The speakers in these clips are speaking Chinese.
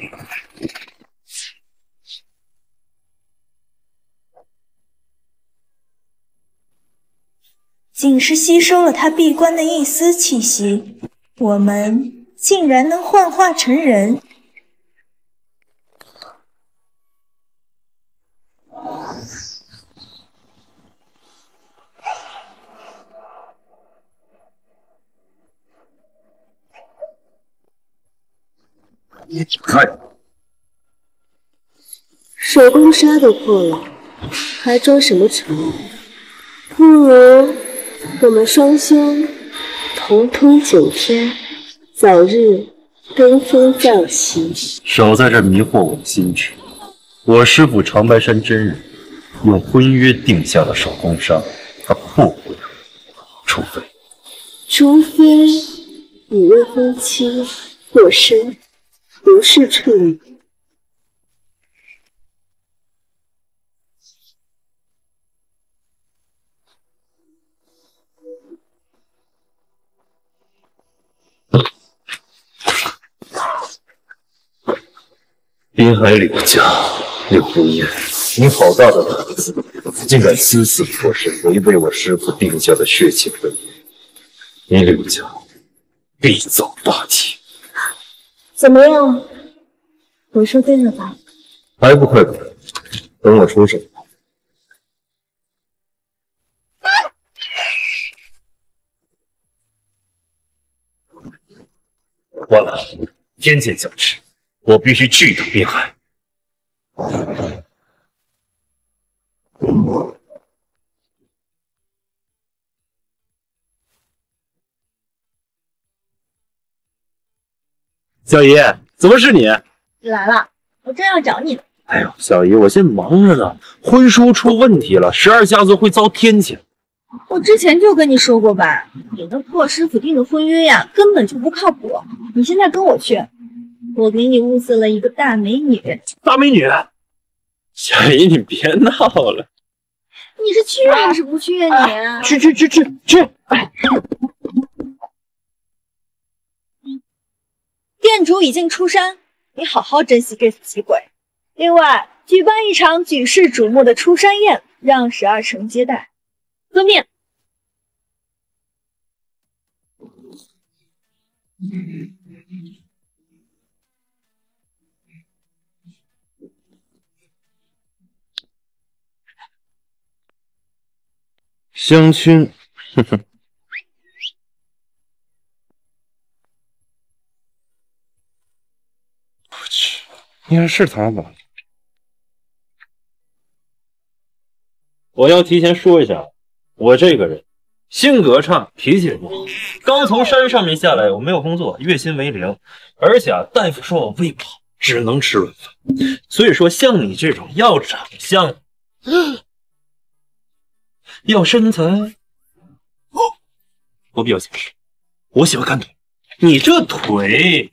仅是吸收了他闭关的一丝气息，我们竟然能幻化成人。 看， 手工纱都破了，还装什么成？不如我们双修同通9天，早日登峰造极。 少在这迷惑我的心智。我师父长白山真人用婚约定下了手工纱，他破不了， 除非你未婚妻过身，不是处女。 滨海柳家柳如烟，你好大的胆子，竟敢私自破身，违背我师父定下的血亲婚约，你柳家必遭大劫。 怎么样？我说对了吧？ 还不快滚！等我出手。完了，天剑降世，我必须去一趟滨海。小姨，怎么是你？ 你来了，我正要找你呢。 哎呦，小姨，我现在忙着呢，婚书出问题了，12家族会遭天谴。 我之前就跟你说过吧，你那破师傅定的婚约呀，根本就不靠谱。你现在跟我去，我给你物色了一个大美女。 大美女，小姨你别闹了。 你是去还是不去呀你？ 去！哎， 店主已经出山，你好好珍惜这次机会。另外，举办一场举世瞩目的出山宴，让12城接待。遵命。 相亲，哼哼。我去，你还是他吧？我要提前说一下，我这个人性格差，脾气不好。刚从山上面下来，我没有工作，月薪为0，而且大夫说我胃不好，只能吃软饭。所以说，像你这种要长相，要身材，我比较现实，我喜欢看腿。你这腿，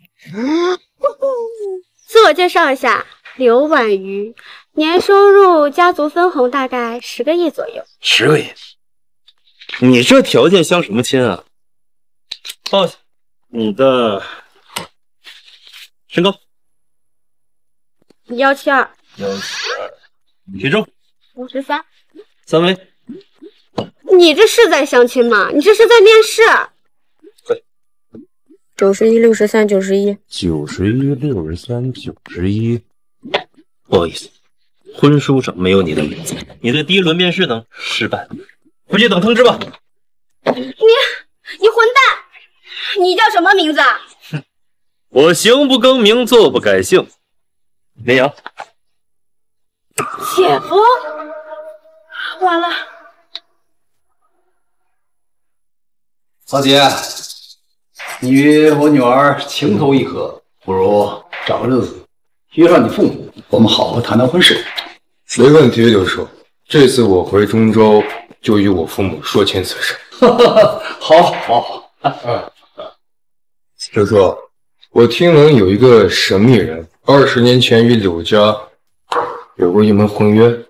自我介绍一下，刘婉瑜，年收入家族分红大概10个亿左右。 10个亿？你这条件相什么亲啊？报下你的身高。 172。 体重。 53。 三围。 你这是在相亲吗？你这是在面试。 对。 91、63、91。 91、63、91。不好意思，婚书上没有你的名字。你的第1轮面试呢，失败了。回去等通知吧。 你混蛋！你叫什么名字啊？ 我行不更名，坐不改姓。绵阳。 姐夫，完了。 嫂姐，你与我女儿情投意合，不如找个日子约上你父母，我们好好谈谈婚事。 没问题，刘叔。这次我回中州就与我父母说清此事。 好。 刘叔，我听闻有一个神秘人，20年前与柳家有过一门婚约。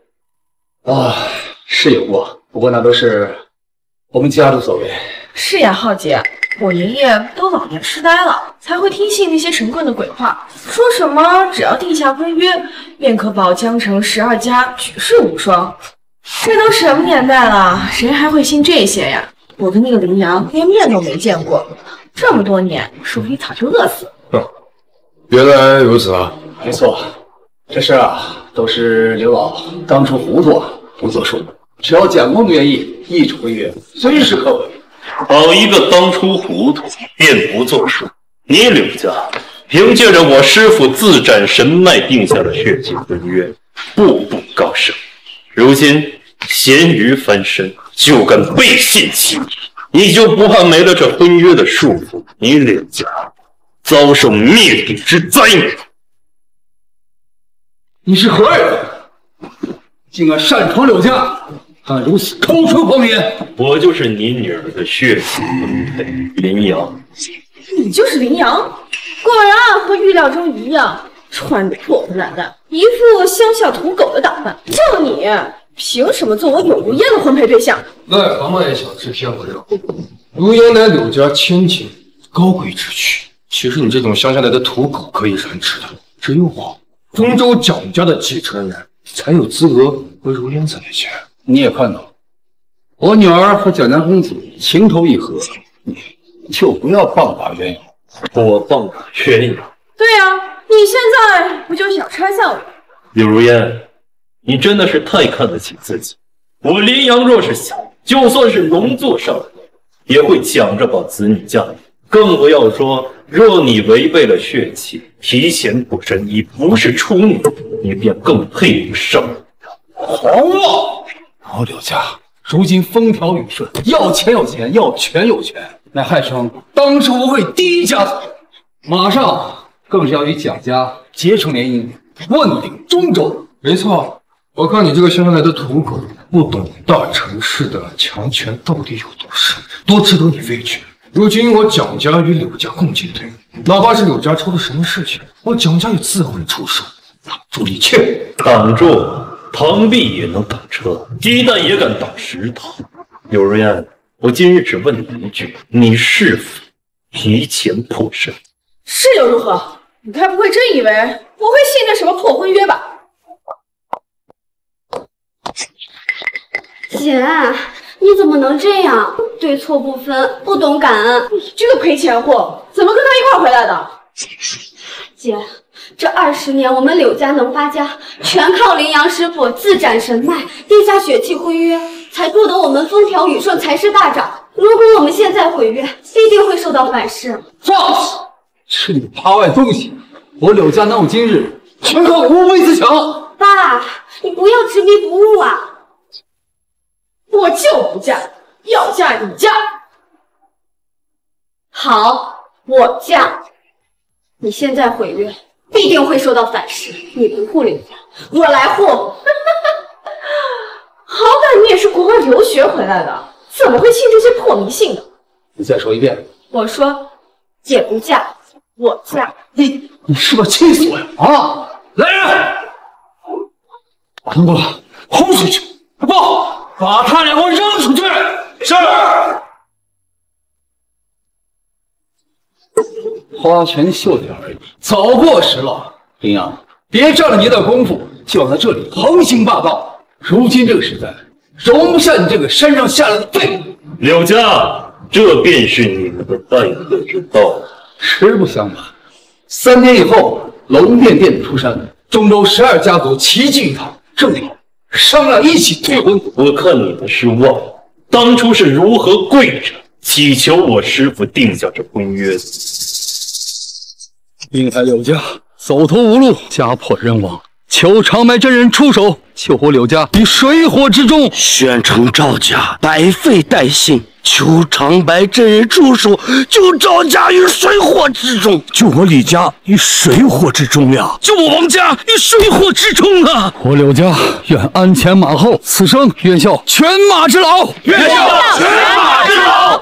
是有过，不过那都是我们家族所为。 是呀，浩杰， 我爷爷都老年痴呆了，才会听信那些神棍的鬼话，说什么只要定下婚约，便可保江城12家举世无双。这都什么年代了，谁还会信这些呀？我跟那个林阳连面都没见过，这么多年，说不定早就饿死了。 原来如此啊！ 没错，这事啊，都是刘老当初糊涂不作数。只要蒋公愿意，一纸婚约随时可为。 好一个当初糊涂便不作数！你柳家凭借着我师父自斩神脉定下了血祭婚约，步步高升。如今咸鱼翻身，就敢背信弃义，你就不怕没了这婚约的束缚，你柳家遭受灭顶之灾吗？ 你是何人？竟敢擅闯柳家，敢如此口出狂言！ 我就是你女儿的血亲婚配林阳。 你就是林阳，果然和预料中一样，穿着破破烂烂，一副乡下土狗的打扮。就你，凭什么做我柳如烟的婚配对象？ 癞蛤蟆也想吃天鹅肉。如烟乃柳家千金，高贵之躯，岂是你这种乡下来的土狗可以染指的？只有我，中州蒋家的继承人，才有资格和如烟在一起。 你也看到，我女儿和蒋家公子情投意合，你就不要棒打鸳鸯。 我棒打鸳鸯？ 对啊，你现在不就想拆散我？ 柳如烟，你真的是太看得起自己。我林阳若是想，就算是龙座上人，也会抢着把子女嫁给你。更不要说，若你违背了血气，提前不身，你不是处女，你便更配不上狂妄！我柳家如今风调雨顺，要钱有钱，要权有权，乃汉城当之无愧第一家族，马上更是要与蒋家结成联姻，问鼎中州。 没错，我看你这个乡下来的土狗，不懂大城市的强权到底有多深，多值得你畏惧。如今我蒋家与柳家共进退，哪怕是柳家出了什么事情，我蒋家也自会出手，挡住一切。 挡住，螳臂也能挡车，鸡蛋也敢挡石头。柳如烟，我今日只问你一句，你是否提前破身？ 是又如何？你该不会真以为我会信这什么破婚约吧？ 姐，你怎么能这样？对错不分，不懂感恩。 你这个赔钱货，怎么跟他一块回来的？ 姐，这20年我们柳家能发家，全靠林阳师傅自斩神脉，定下血契婚约，才助得我们风调雨顺，财势大涨。如果我们现在毁约，必定会受到反噬。 放肆！吃你趴外东西！我柳家能有今日，全靠无为自强。 爸，你不要执迷不悟啊！ 我就不嫁，要嫁你嫁。 好，我嫁。你现在毁约，必定会受到反噬。你不护柳家，我来护。 好歹你也是国外留学回来的，怎么会信这些破迷信呢？ 你再说一遍。 我说，姐不嫁，我嫁。 你是不是气死我呀？啊！来人，把他们过来，轰出去！不，把他俩给我扔出去！是。花拳绣腿而已，早过时了。林阳，别占了你的功夫，就在这里横行霸道。如今这个时代，容不下你这个山上下来的废物。 柳家，这便是你们的待客之道。 实不相瞒，3年以后，龙殿殿主出山，中州12家族齐聚一堂，正好商量一起退婚。 我看你们是忘了当初是如何跪着祈求我师父定下这婚约的。 滨海柳家走投无路，家破人亡，求长白真人出手救活柳家于水火之中。 宣城赵家百废待兴，求长白真人出手救赵家于水火之中，救我李家于水火之中呀，救我王家于水火之中啊！ 我柳家愿鞍前马后，此生愿效犬马之劳， 愿效犬马之劳。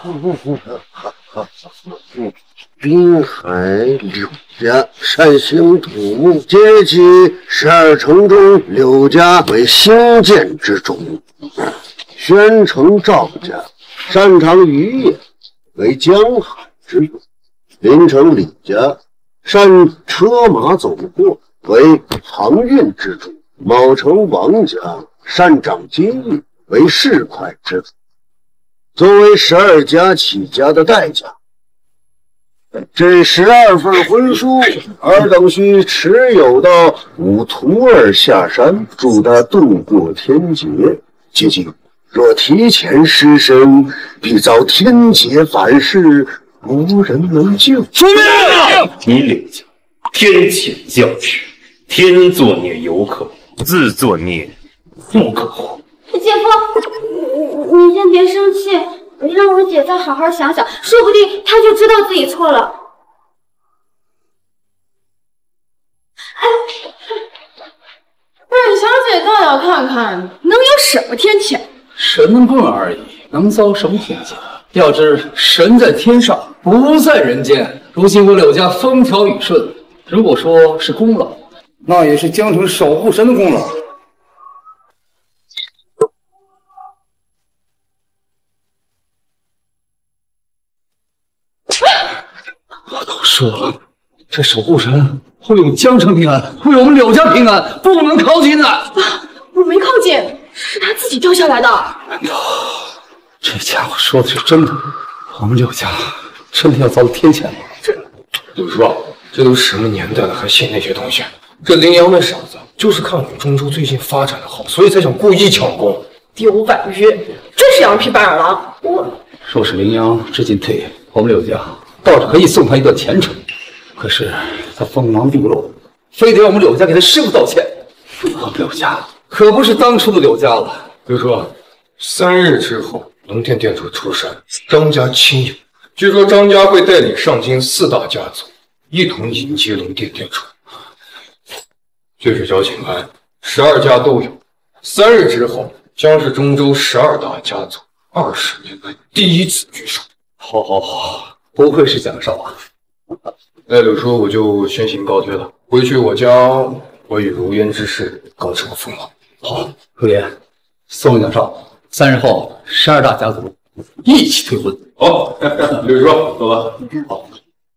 滨海柳家善行土木，皆其12城中柳家为兴建之中。宣城赵家擅长渔业，为江海， 之用。临城李家善车马走货，为航运之主；卯城王家擅掌金玉，为市侩之主。作为12家起家的代价，这12份婚书，尔等需持有到吾徒儿下山，助他度过天劫。切记，若提前失身，必遭天劫反噬，无人能救。 出命！你柳家天谴教职，天作孽犹可，自作孽不可活。 姐夫，你先别生气，让我姐再好好想想，说不定她就知道自己错了。 本小姐倒要看看能有什么天谴。 神棍而已，能遭什么天谴？要知神在天上，不在人间。如今我柳家风调雨顺，如果说是功劳，那也是江城守护神的功劳。我都说了，这守护神会有江城平安，会有我们柳家平安，不能靠近的。 我没靠近，是他自己掉下来的。 难道这家伙说的是真的？我们柳家真的要遭天谴吗？ 柳叔，这都什么年代了，还信那些东西？这林阳那傻子就是看我们中州最近发展的好，所以才想故意抢功。 丢婉约，真是羊皮白眼狼！ 若是林阳知进退，我们柳家倒是可以送他一段前程。可是他锋芒毕露，非得让我们柳家给他师傅道歉。我们柳家可不是当初的柳家了。 柳叔，3日之后，龙殿殿主出山，张家亲友。据说张家会带领上京4大家族，一同迎接龙殿殿主。这是交情函，12家都有。3日之后，将是中州12大家族20年来第一次聚首。 好，好，好，不愧是蒋少啊！ 那柳叔，我就先行告退了。回去我将我与如烟之事告知我父母。 好，如烟，送蒋少。3日后，12大家族一起退婚。 好，柳叔，走吧。 好。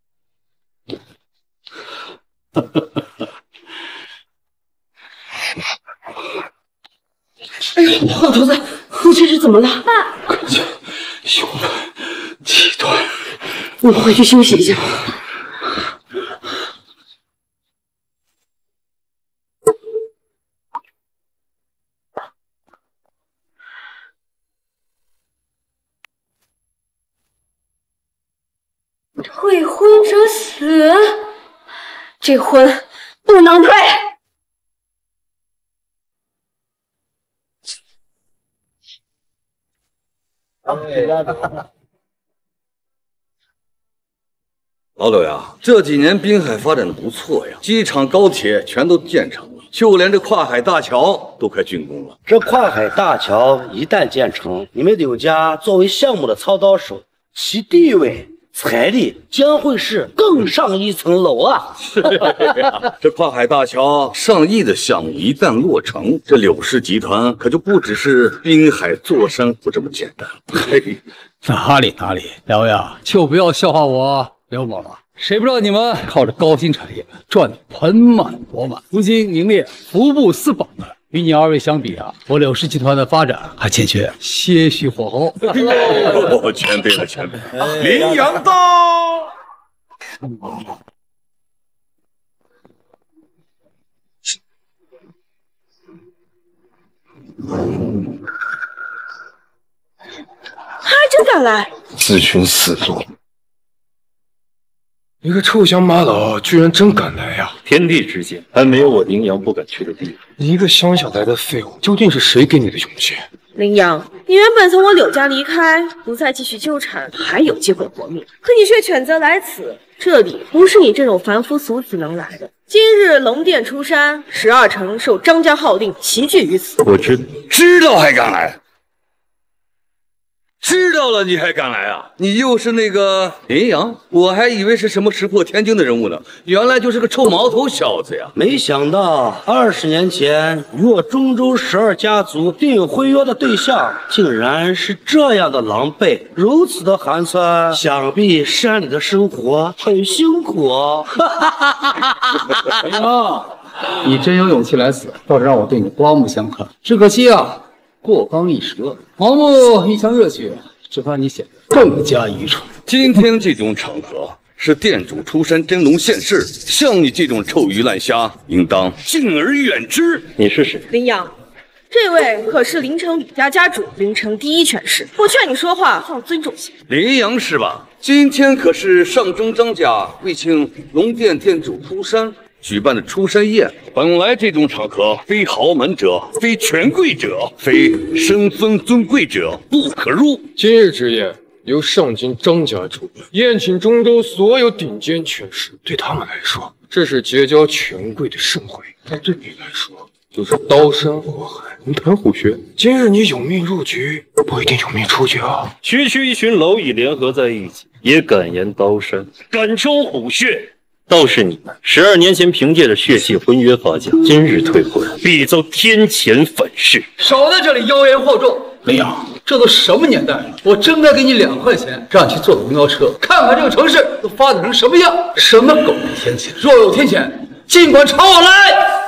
哎呦，老头子，你这是怎么了？ 看见胸门气短， 我回去休息一下。 未婚者死，这婚不能退。 老柳呀，这几年滨海发展的不错呀，机场、高铁全都建成了，就连这跨海大桥都快竣工了。 这跨海大桥一旦建成，你们柳家作为项目的操刀手，其地位、财力将会是更上一层楼啊！ 是呀，这跨海大桥上亿的项目一旦落成，这柳氏集团可就不只是滨海坐山湖这么简单。嘿， 哪里，两位啊，就不要笑话我刘某了。谁不知道你们靠着高新产业赚得盆满钵满，如今名列福布斯榜的。与你2位相比啊，我柳氏集团的发展还欠缺些许火候。 前辈了，前辈，羚羊到。 还真敢来！ 自寻死路。一个臭乡马老居然真敢来呀！ 天地之间，还没有我羚羊不敢去的地方。 一个乡下来的废物，究竟是谁给你的勇气？ 羚羊，你原本从我柳家离开，不再继续纠缠，还有机会活命。可你却选择来此，这里不是你这种凡夫俗子能来的。今日龙殿出山，12城受张家号令齐聚于此。 我知道， 知道还敢来？ 知道了你还敢来啊？你又是那个林阳？我还以为是什么石破天惊的人物呢，原来就是个臭毛头小子呀！ 没想到20年前与我中州12家族订婚约的对象，竟然是这样的狼狈，如此的寒酸。想必山里的生活很辛苦哦。 林阳，你真有勇气来死，倒是让我对你刮目相看。只可惜啊，过刚易折，盲目一腔热血，只怕你显得更加愚蠢。 今天这种场合是店主出山真龙现世，像你这种臭鱼烂虾，应当敬而远之。 你是谁？ 林阳，这位可是临城李家家主，临城第一权势，我劝你说话放尊重些。 林阳是吧？今天可是上中张家为庆龙殿店主出山举办的出山宴，本来这种场合，非豪门者，非权贵者，非身份尊贵者不可入。 今日之宴由上京张家主办，宴请中州所有顶尖权势。对他们来说，这是结交权贵的盛会；但对你来说，就是刀山火海，龙潭虎穴。今日你有命入局，不一定有命出局啊！ 区区一群蝼蚁联合在一起，也敢言刀山，敢称虎穴。倒是你们12年前凭借着血气婚约发家，今日退婚，必遭天谴反噬。 少在这里妖言惑众！林阳，这都什么年代了？我真该给你2块钱，让你去坐公交车，看看这个城市都发展成什么样。什么狗屁天谴！若有天谴，尽管朝我来。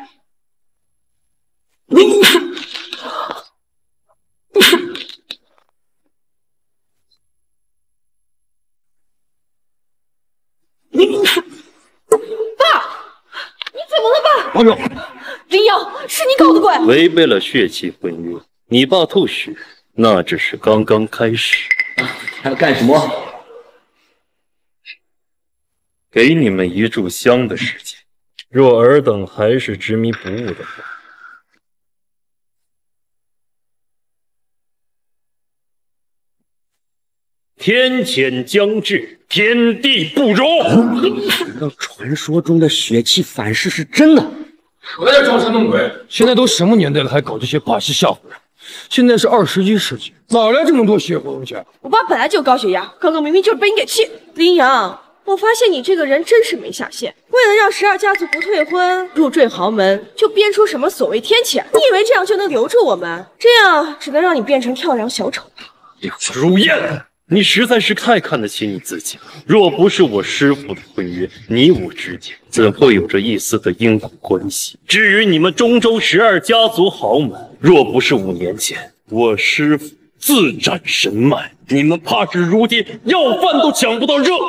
王勇， 林阳，是你搞的鬼！ 违背了血气婚约，你爸吐血，那只是刚刚开始。 还要干什么？ 给你们1炷香的时间，若尔等还是执迷不悟的话，天谴将至，天地不容。 难道传说中的血气反噬是真的？ 别再装神弄鬼！现在都什么年代了，还搞这些把戏吓唬人？现在是21世纪，哪来这么多邪乎东西？ 我爸本来就有高血压，刚刚明明就是被你给气。林阳，我发现你这个人真是没下限，为了让12家族不退婚，入赘豪门，就编出什么所谓天谴。你以为这样就能留住我们？这样只能让你变成跳梁小丑。 柳如烟，你实在是太看得起你自己了。若不是我师父的婚约，你我之间怎会有着一丝的因果关系？至于你们中州12家族豪门，若不是5年前我师父自斩神脉，你们怕是如今要饭都抢不到热。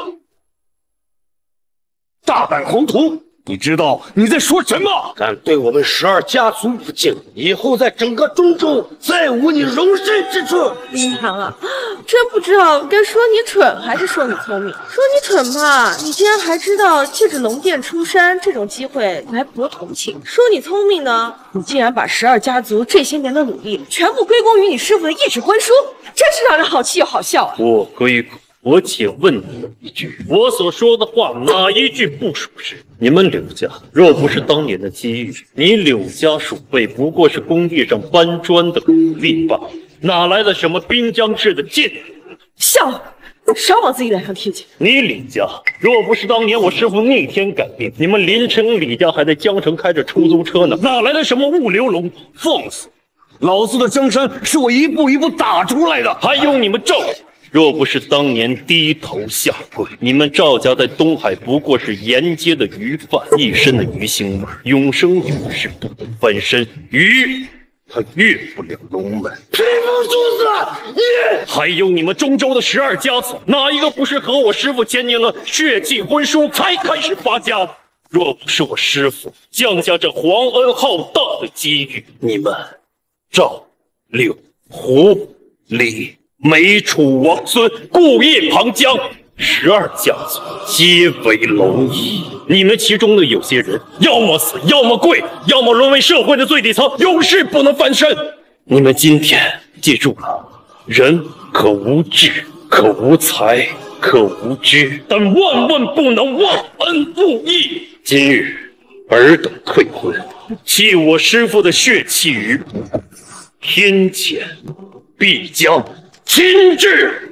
大胆狂徒！你知道你在说什么？ 敢对我们12家族不敬，以后在整个中州再无你容身之处。 林阳啊，真不知道该说你蠢还是说你聪明。说你蠢吧，你竟然还知道借着龙殿出山这种机会来博同情；说你聪明呢，你竟然把12家族这些年的努力全部归功于你师傅的一纸婚书，真是让人好气又好笑啊！ 我归功。我且问你一句，我所说的话哪一句不属实？你们柳家若不是当年的机遇，你柳家鼠辈不过是工地上搬砖的苦力罢了，哪来的什么滨江市的劲？ 笑了，少往自己脸上贴金。 你李家若不是当年我师父逆天改命，你们临城李家还在江城开着出租车呢，哪来的什么物流龙头？放肆！老子的江山是我一步一步打出来的。还有你们赵家。若不是当年低头下跪，你们赵家在东海不过是沿街的鱼贩，一身的鱼腥味，永生永世不得翻身。鱼，他越不了龙门。匹夫主子，你还有你们中州的12家族，哪一个不是和我师父签订了血气婚书才开始发家的？若不是我师父降下这皇恩浩荡的机遇，你们赵、柳、胡、李。梅楚王孙，顾叶庞江，12家族皆为蝼蚁。你们其中的有些人，要么死，要么跪，要么沦为社会的最底层，永世不能翻身。你们今天记住了，人可无智，可无才，可无知，但万万不能忘恩负义。今日尔等退婚，弃我师父的血气于不顾，天谴必将亲至，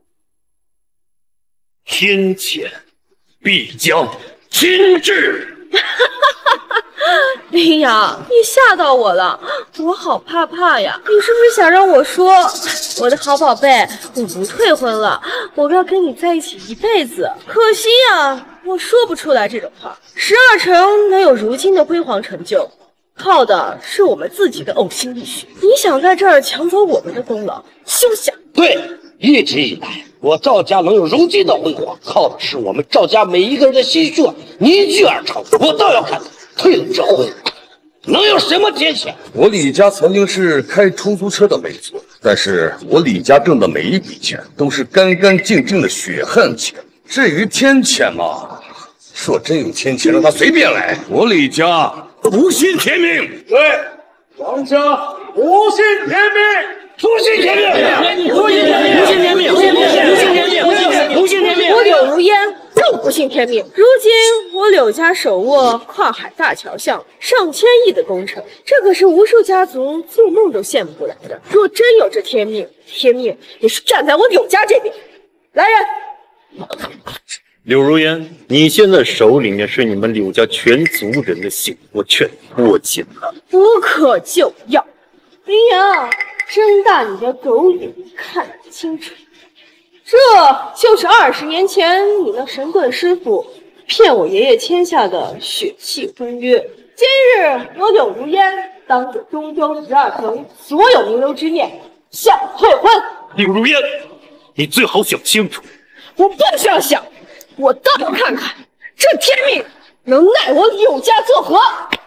天谴必将亲至。 林阳，你吓到我了，我好怕怕呀！你是不是想让我说，我的好宝贝，我不退婚了，我要跟你在一起一辈子？可惜呀，我说不出来这种话。12城能有如今的辉煌成就，靠的是我们自己的呕心沥血。你想在这儿抢走我们的功劳，休想！ 对，一直以来，我赵家能有如今的辉煌，靠的是我们赵家每一个人的心血凝聚而成。我倒要看看退了之后能有什么天谴。 我李家曾经是开出租车的，没错，但是我李家挣的每一笔钱都是干干净净的血汗钱。至于天谴嘛，说真有天谴，让他随便来。我李家不信天命。 对，王家不信天命。不信天命！不信天命！不信天命！不信天命！不信天命！ 我柳如烟更不信天命。如今我柳家手握跨海大桥项上千亿的工程，这可是无数家族做梦都羡慕不来的。若真有这天命，天命也是站在我柳家这边。来人！ 柳如烟，你现在手里面是你们柳家全族人的性，我劝你握紧了。 不可救药。林阳，睁大你的狗眼看清楚，这就是20年前你那神棍师傅骗我爷爷签下的血契婚约。今日我柳如烟当着中州12城所有名流之面向退婚。 柳如烟，你最好想清楚。 我不需要想，我倒要看看这天命能奈我柳家作何。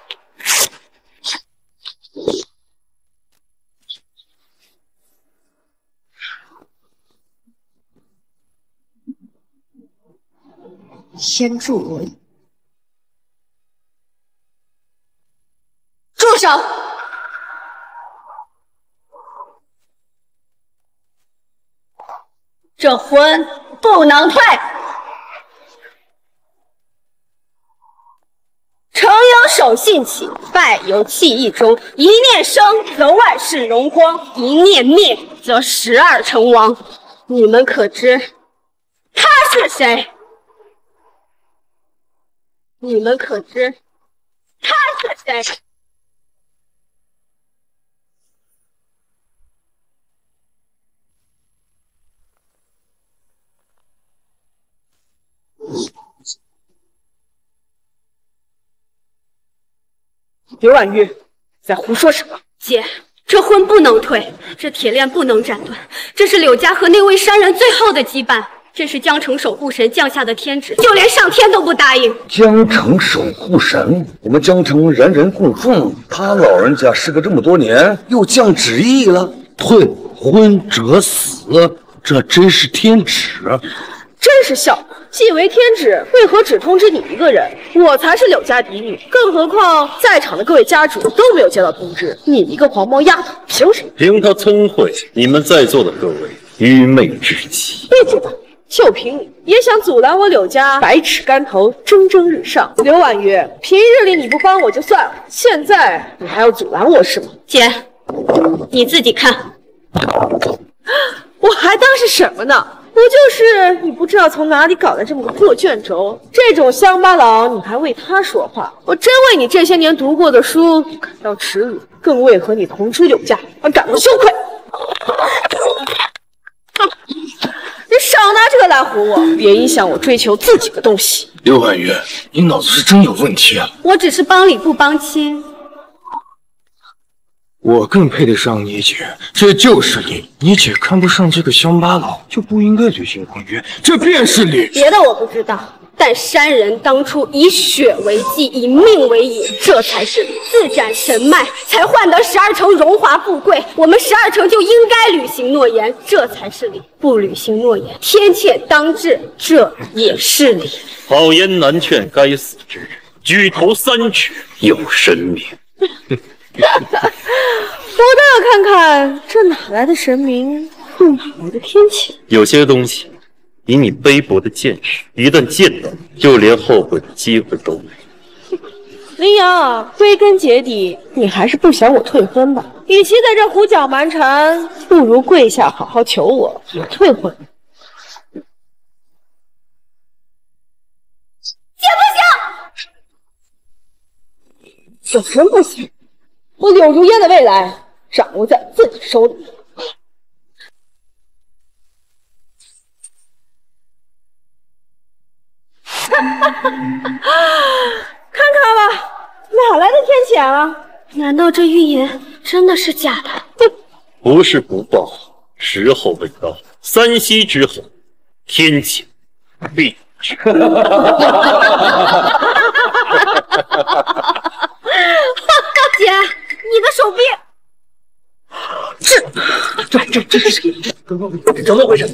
天助我也！住手！这婚不能退。诚有守信起，败有弃义终。一念生，则万事荣光；一念灭，则12城亡。你们可知他是谁？你们可知他是谁？ 刘婉玉在胡说什么？ 姐，这婚不能退，这铁链不能斩断，这是柳家和那位山人最后的羁绊。这是江城守护神降下的天旨，就连上天都不答应。 江城守护神，我们江城人人供奉，他老人家时隔这么多年又降旨意了， 退婚者死，这真是天旨。 真是笑，既为天旨，为何只通知你一个人？我才是柳家嫡女，更何况在场的各位家主都没有接到通知，你一个黄毛丫头，凭什么？ 凭他聪慧，你们在座的各位愚昧至极。 闭嘴吧！就凭你也想阻拦我柳家百尺竿头蒸蒸日上？刘婉玉，平日里你不帮我就算了，现在你还要阻拦我是吗？ 姐，你自己看， 我还当是什么呢？不就是你不知道从哪里搞来这么个破卷轴，这种乡巴佬你还为他说话？我真为你这些年读过的书感到耻辱，更为和你同出柳家而感到羞愧。你少拿这个来唬我，别影响我追求自己的东西。 刘婉玉，你脑子是真有问题啊！ 我只是帮理不帮亲。 我更配得上你姐，这就是理。你姐看不上这个乡巴佬，就不应该履行婚约，这便是理。 别的我不知道，但山人当初以血为祭，以命为引，这才是理。自斩神脉，才换得12城荣华富贵。我们12城就应该履行诺言，这才是理。不履行诺言，天谴当至，这也是理。 好言难劝该死之人，举头三尺有神明。 我倒要看看这哪来的神明，又哪来的天谴。 有些东西，以你卑薄的见识，一旦见到，就连后悔的机会都没有。 林阳，归根结底，你还是不想我退婚吧？与其在这胡搅蛮缠，不如跪下好好求我退婚。 姐不行！ 有人不行，我柳如烟的未来掌握在自己手里。看看吧，哪来的天谴啊？ 难道这预言真的是假的？ 不是不报，时候未到。3息之后，天谴必至。 姐，你的手臂， 这是怎么回事？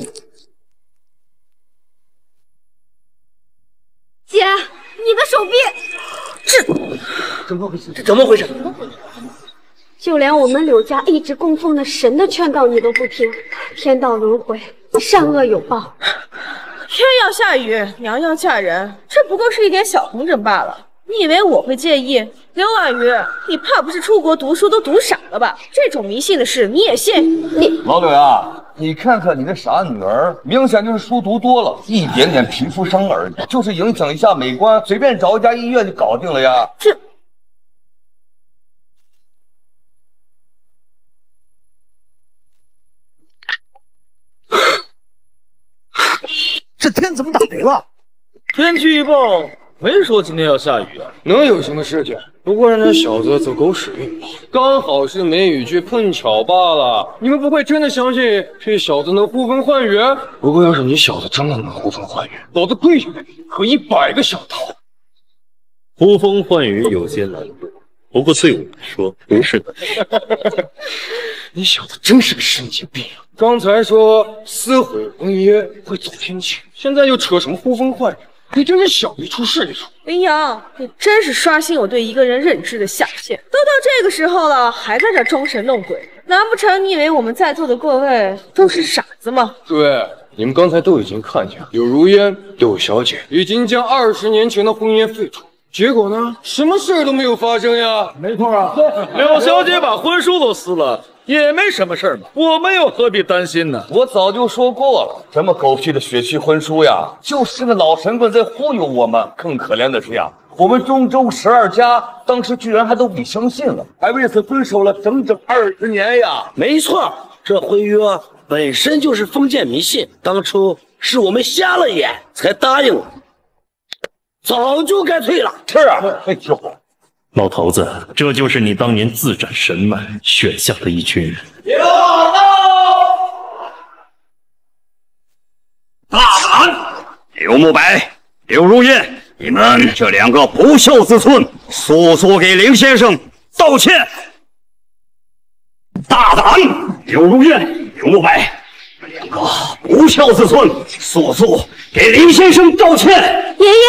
姐，你的手臂， 怎么回事？怎么回事？ 就连我们柳家一直供奉的神的劝告你都不听，天道轮回，善恶有报。 天要下雨，娘要嫁人，这不过是一点小风筝罢了。你以为我会介意？刘婉瑜，你怕不是出国读书都读傻了吧？这种迷信的事你也信？ 老柳呀，你看看你这傻女儿，明显就是书读多了，一点点皮肤伤而已，就是影响一下美观，随便找一家医院就搞定了呀。 这天怎么打雷了？ 天气预报没说今天要下雨啊， 能有什么事情？不过让这小子走狗屎运吧，刚好是梅雨季碰巧罢了。你们不会真的相信这小子能呼风唤雨？不过要是你小子真的能呼风唤雨，老子跪下来和100个小桃。 呼风唤雨有些难度，不过对我来说不是难。 你小子真是个神经病啊！刚才说撕毁婚约会走天谴，现在又扯什么呼风唤雨？你真是小鱼出事一出。 林阳，你真是刷新我对一个人认知的下限。都到这个时候了，还在这装神弄鬼，难不成你以为我们在座的各位都是傻子吗？ 对，你们刚才都已经看见，柳如烟、柳小姐已经将20年前的婚约废除。结果呢？什么事都没有发生呀！ 没错啊，柳小姐把婚书都撕了，也没什么事儿嘛，我们又何必担心呢？ 我早就说过了，这么狗屁的血气婚书呀，就是那老神棍在忽悠我们。更可怜的是呀，我们中州12家当时居然还都给相信了，还为此分手了整整20年呀！ 没错，这婚约本身就是封建迷信，当初是我们瞎了眼才答应了。早就该退了。 是啊，哎呦， 老头子，这就是你当年自斩神脉选下的一群人。 大胆！刘慕白、刘如烟，你们这2个不孝子孙，速速给林先生道歉！大胆！刘如烟、刘慕白，这2个不孝子孙，速速给林先生道歉！ 爷爷。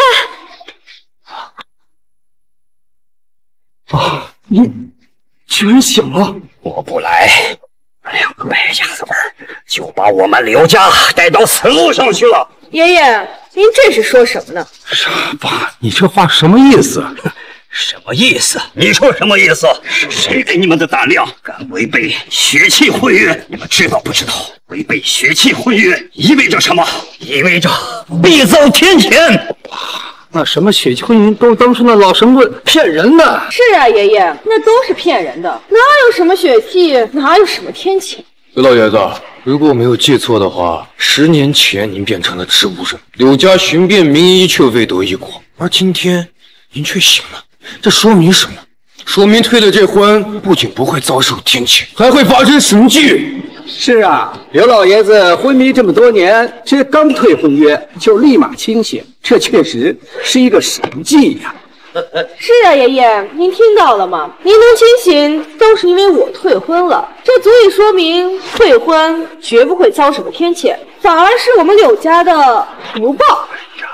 啊！你居然醒了！我不来，2个败家子们就把我们柳家带到死路上去了。 爷爷，您这是说什么呢？ 傻爸，你这话什么意思？什么意思？你说什么意思？是谁给你们的胆量，敢违背血气婚约？你们知道不知道？违背血气婚约意味着什么？意味着必遭天谴。 那什么血气婚姻都当初那老神棍骗人的。 是啊，爷爷，那都是骗人的，哪有什么血气，哪有什么天谴？ 刘老爷子，如果我没有记错的话，10年前您变成了植物人，柳家寻遍名医却未得一果，而今天您却醒了，这说明什么？说明退了这婚，不仅不会遭受天谴，还会发生神迹。 是啊，刘老爷子昏迷这么多年，这刚退婚约就立马清醒，这确实是一个神迹呀。 是啊，爷爷，您听到了吗？您能清醒，都是因为我退婚了，这足以说明退婚绝不会遭什么天谴，反而是我们柳家的福报。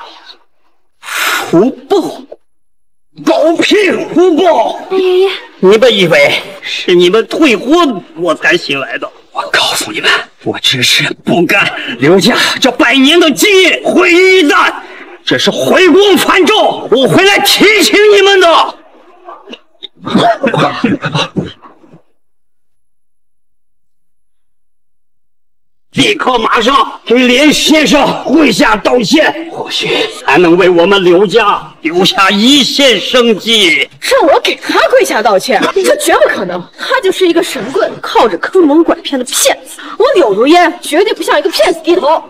福报？狗屁福报！ 爷爷， 你们以为是你们退婚我才醒来的？我告诉你们，我只是不甘刘家这100年的基业毁于一旦，这是回光返照，我回来提醒你们的。 立刻马上给连先生跪下道歉，或许才能为我们刘家留下一线生机。 让我给他跪下道歉，这绝不可能。他就是一个神棍，靠着坑蒙拐骗的骗子。我柳如烟绝对不向一个骗子低头。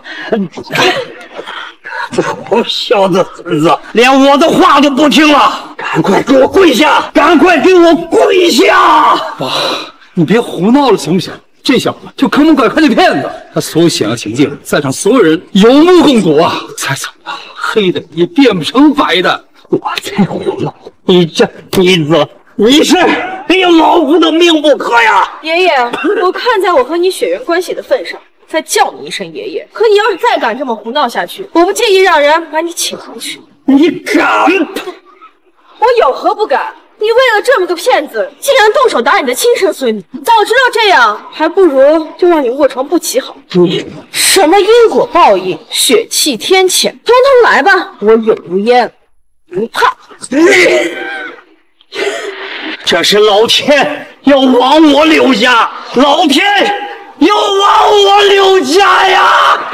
不孝的孙子，连我的话都不听了！赶快给我跪下！赶快给我跪下！ 爸，你别胡闹了行不行？这小子就坑蒙拐骗的骗子，他所有险恶行径，在场所有人有目共睹啊！再怎么黑的也变不成白的。 我才胡闹！你这逆子，你是非要老夫的命不可呀！ 爷爷，我看在我和你血缘关系的份上，再叫你一声爷爷。可你要是再敢这么胡闹下去，我不介意让人把你请回去。 你敢？ 我有何不敢？你为了这么个骗子，竟然动手打你的亲生孙女！早知道这样，还不如就让你卧床不起好。什么因果报应、血气天谴，统统来吧！我柳如烟不怕。 这是老天要亡我柳家，老天要亡我柳家呀！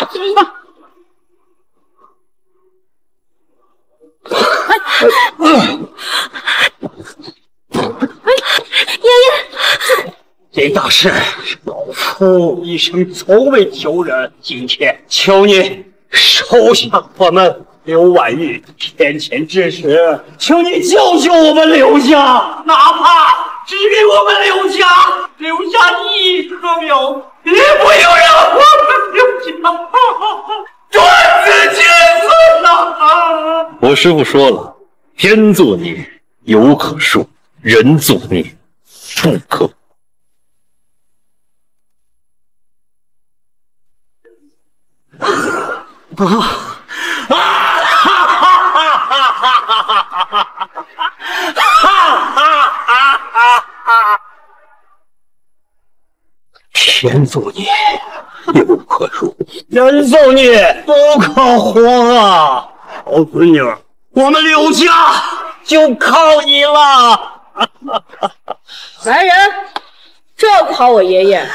爷爷， 这大事老夫一生从未求人，今天求你收下我们刘婉玉天谴之时，求你救救我们刘家，哪怕只给我们刘家留下一棵苗，也不要让我们刘家断子绝孙啊！ 我师父说了，天作孽犹可恕，人作孽不可。 天作孽犹可恕，人作孽不可活啊！好孙女，我们柳家就靠你了。 来人，照顾好我爷爷，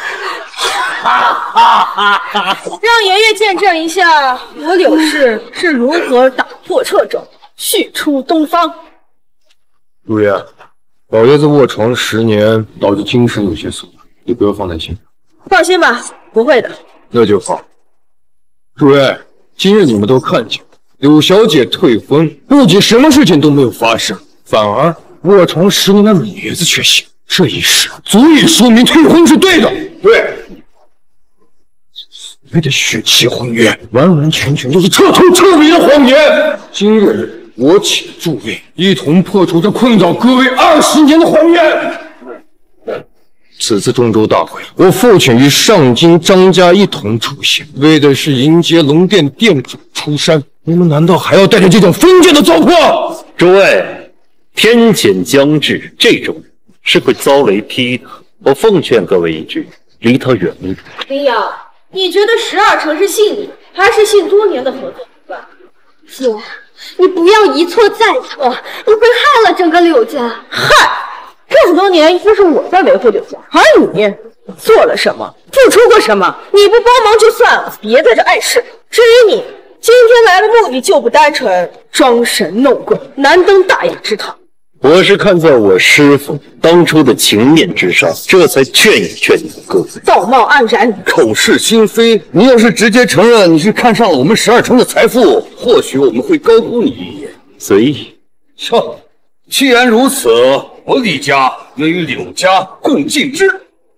让爷爷见证一下我柳氏是如何打破掣肘，续出东方。 如烟，老爷子卧床10年，导致精神有些松懈，你不要放在心上。 放心吧，不会的。 那就好。诸位，今日你们都看见，柳小姐退婚，不仅什么事情都没有发生，反而卧床10年的老爷子却醒。这一事足以说明退婚是对的。对，所谓的血气婚约，完完全全就是彻头彻尾的谎言。今日我请诸位一同破除这困扰各位20年的谎言。此次中州大会，我父亲与上京张家一同出现，为的是迎接龙殿殿主出山。你们难道还要带着这种封建的糟粕？ 诸位，天谴将至，这种人是会遭雷劈的。我奉劝各位一句，离他远一点。 林阳，你觉得12成是信你，还是信多年的合作伙伴？ 姐，你不要一错再错，你会害了整个柳家。 害！这么多年都是我在维护柳家，而你做了什么，付出过什么？你不帮忙就算了，别在这碍事。至于你今天来的目的就不单纯，装神弄鬼，难登大雅之堂。 我是看在我师父当初的情面之上，这才劝一劝你们各位。 道貌岸然， 口是心非。你要是直接承认你是看上了我们12成的财富，或许我们会高估你一眼。 随意。 好，既然如此，我李家愿与柳家共进之。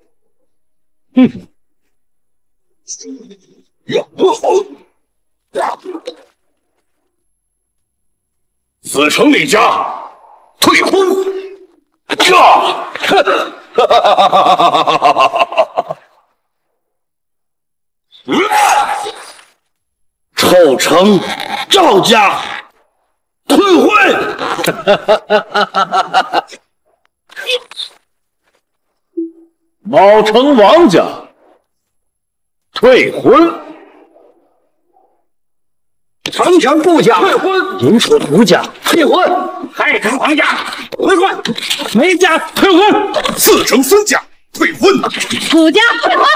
此城李家退婚。 臭城赵家退婚。 卯城王家退婚。 长江顾家退婚，银楚涂家退婚， 太城王家退婚。 梅家退婚， 4成孙家退婚， 谷家退婚。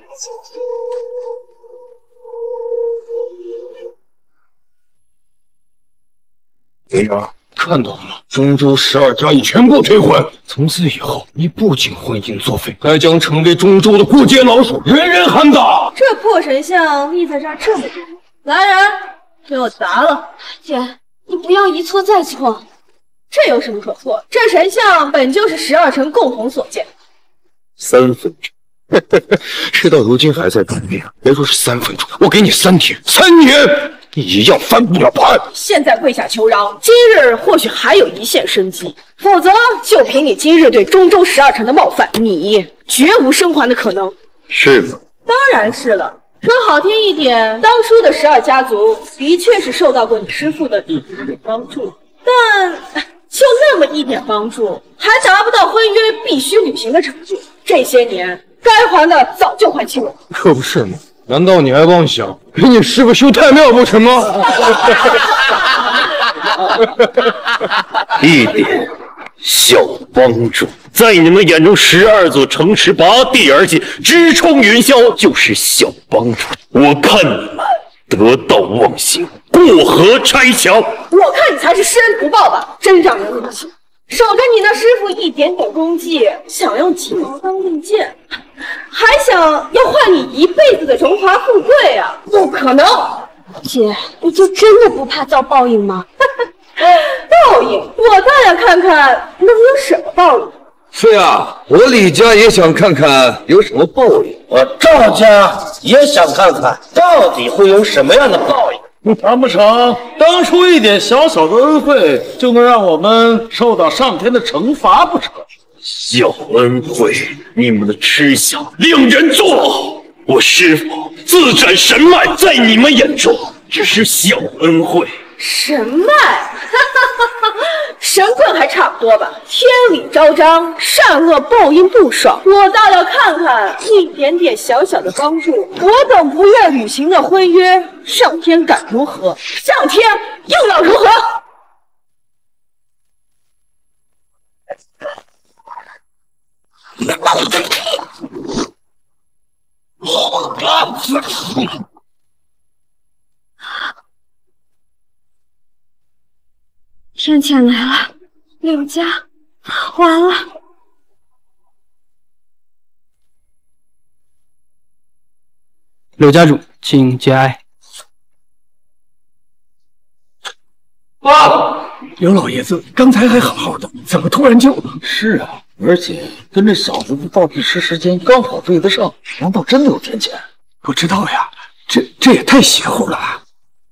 梅家看到了吗？中州12家已全部退婚，从此以后，你不仅婚姻作废，还将成为中州的过街老鼠，人人喊打。 这破神像立在这儿这么久，来人，给我砸了！ 姐，你不要一错再错。 这有什么可错？这神像本就是12城共同所建 ，3分钟，事到如今还在转变，别说是3分钟，我给你3天，3年，你一样翻不了盘。 现在跪下求饶，今日或许还有一线生机，否则就凭你今日对中州12城的冒犯，你绝无生还的可能。 是吗？ 当然是了。说好听一点，当初的12家族的确是受到过你师父的一点点帮助，但就那么一点帮助，还达不到婚约必须履行的程度。这些年该还的早就还清了。 可不是吗？难道你还妄想给你师傅修太庙不成吗？ 一点小帮助，在你们眼中，12座城池拔地而起，直冲云霄，就是小帮助。我看你们得道忘形，过河拆墙。 我看你才是施恩图报吧，真让人恶心。守着你那师傅一点点功绩，想用鸡毛当令箭，还想要换你一辈子的荣华富贵啊！不可能！ 姐，你就真的不怕遭报应吗？ 报应，我倒要看看能有什么报应。 是呀，我李家也想看看有什么报应。 我赵家也想看看到底会有什么样的报应。 难不成当初一点小小的恩惠就能让我们受到上天的惩罚不成？ 小恩惠，你们的痴想令人作呕。我师父自斩神脉，在你们眼中只是小恩惠。 神脉，神棍还差不多吧。天理昭彰，善恶报应不爽。我倒要看看一点点小小的帮助，我等不愿履行的婚约，上天敢如何？上天又要如何？ 天谴来了，柳家完了。 柳家主，请节哀。 爸，刘老爷子刚才还好好的，怎么突然就…… 是啊，而且跟这小子的倒计时时间刚好对得上，难道真的有天谴？ 不知道呀，这也太邪乎了吧！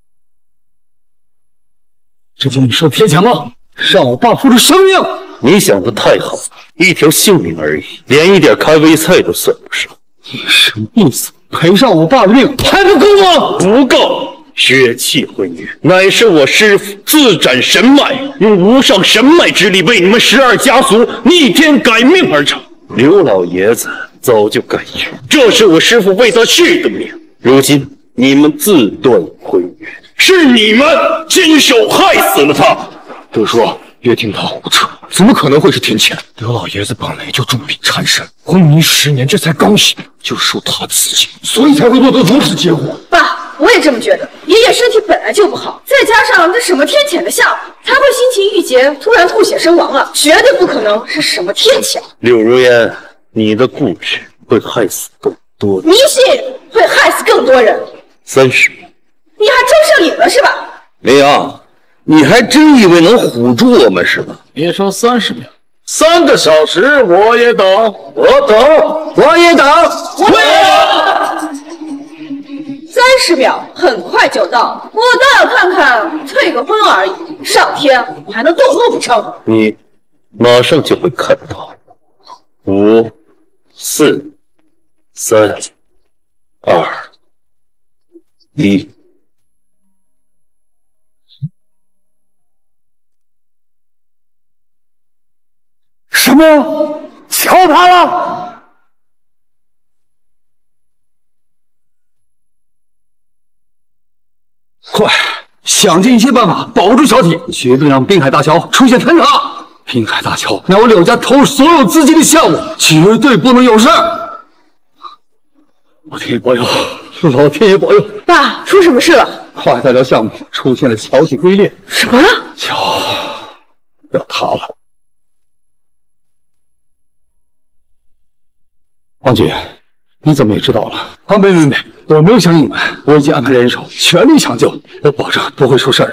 这就你说天谴吗？让我爸付出生命！ 你想的太好了，一条性命而已，连一点开胃菜都算不上。 你什么意思？赔上我爸的命还不够吗？ 不够！血气婚约乃是我师父自斩神脉，用无上神脉之力为你们12家族逆天改命而成。刘老爷子早就改约，这是我师父为他续的命。如今你们自断婚约，是你们亲手害死了他。 德叔，别听他胡扯，怎么可能会是天谴？刘老爷子本来就重病缠身，昏迷10年，这才刚醒，就受他刺激，所以才会落得如此结果。 爸，我也这么觉得。爷爷身体本来就不好，再加上这什么天谴的像，才会心情郁结，突然吐血身亡了，绝对不可能是什么天谴。 柳如烟，你的固执会害死更多人， 迷信会害死更多人。 30秒， 你还真上瘾了是吧？ 林阳，你还真以为能唬住我们是吧？ 别说30秒，3个小时我也等， 我等，我也等， 我也等。30秒很快就到，我倒要看看退个婚而已，上天还能堕落不成？ 你马上就会看到。5、4、3、2、1。 什么？敲他了？快，想尽一切办法保住小体，绝对让滨海大桥出现坍塌。 滨海大桥乃我柳家投入所有资金的项目，绝对不能有事。老天爷保佑！老天爷保佑！ 爸，出什么事了？ 跨海大桥项目出现了桥体龟裂， 什么？ 桥要塌了。王局，你怎么也知道了？啊，没，我没有想隐瞒，我已经安排人手，全力抢救，我保证不会出事的。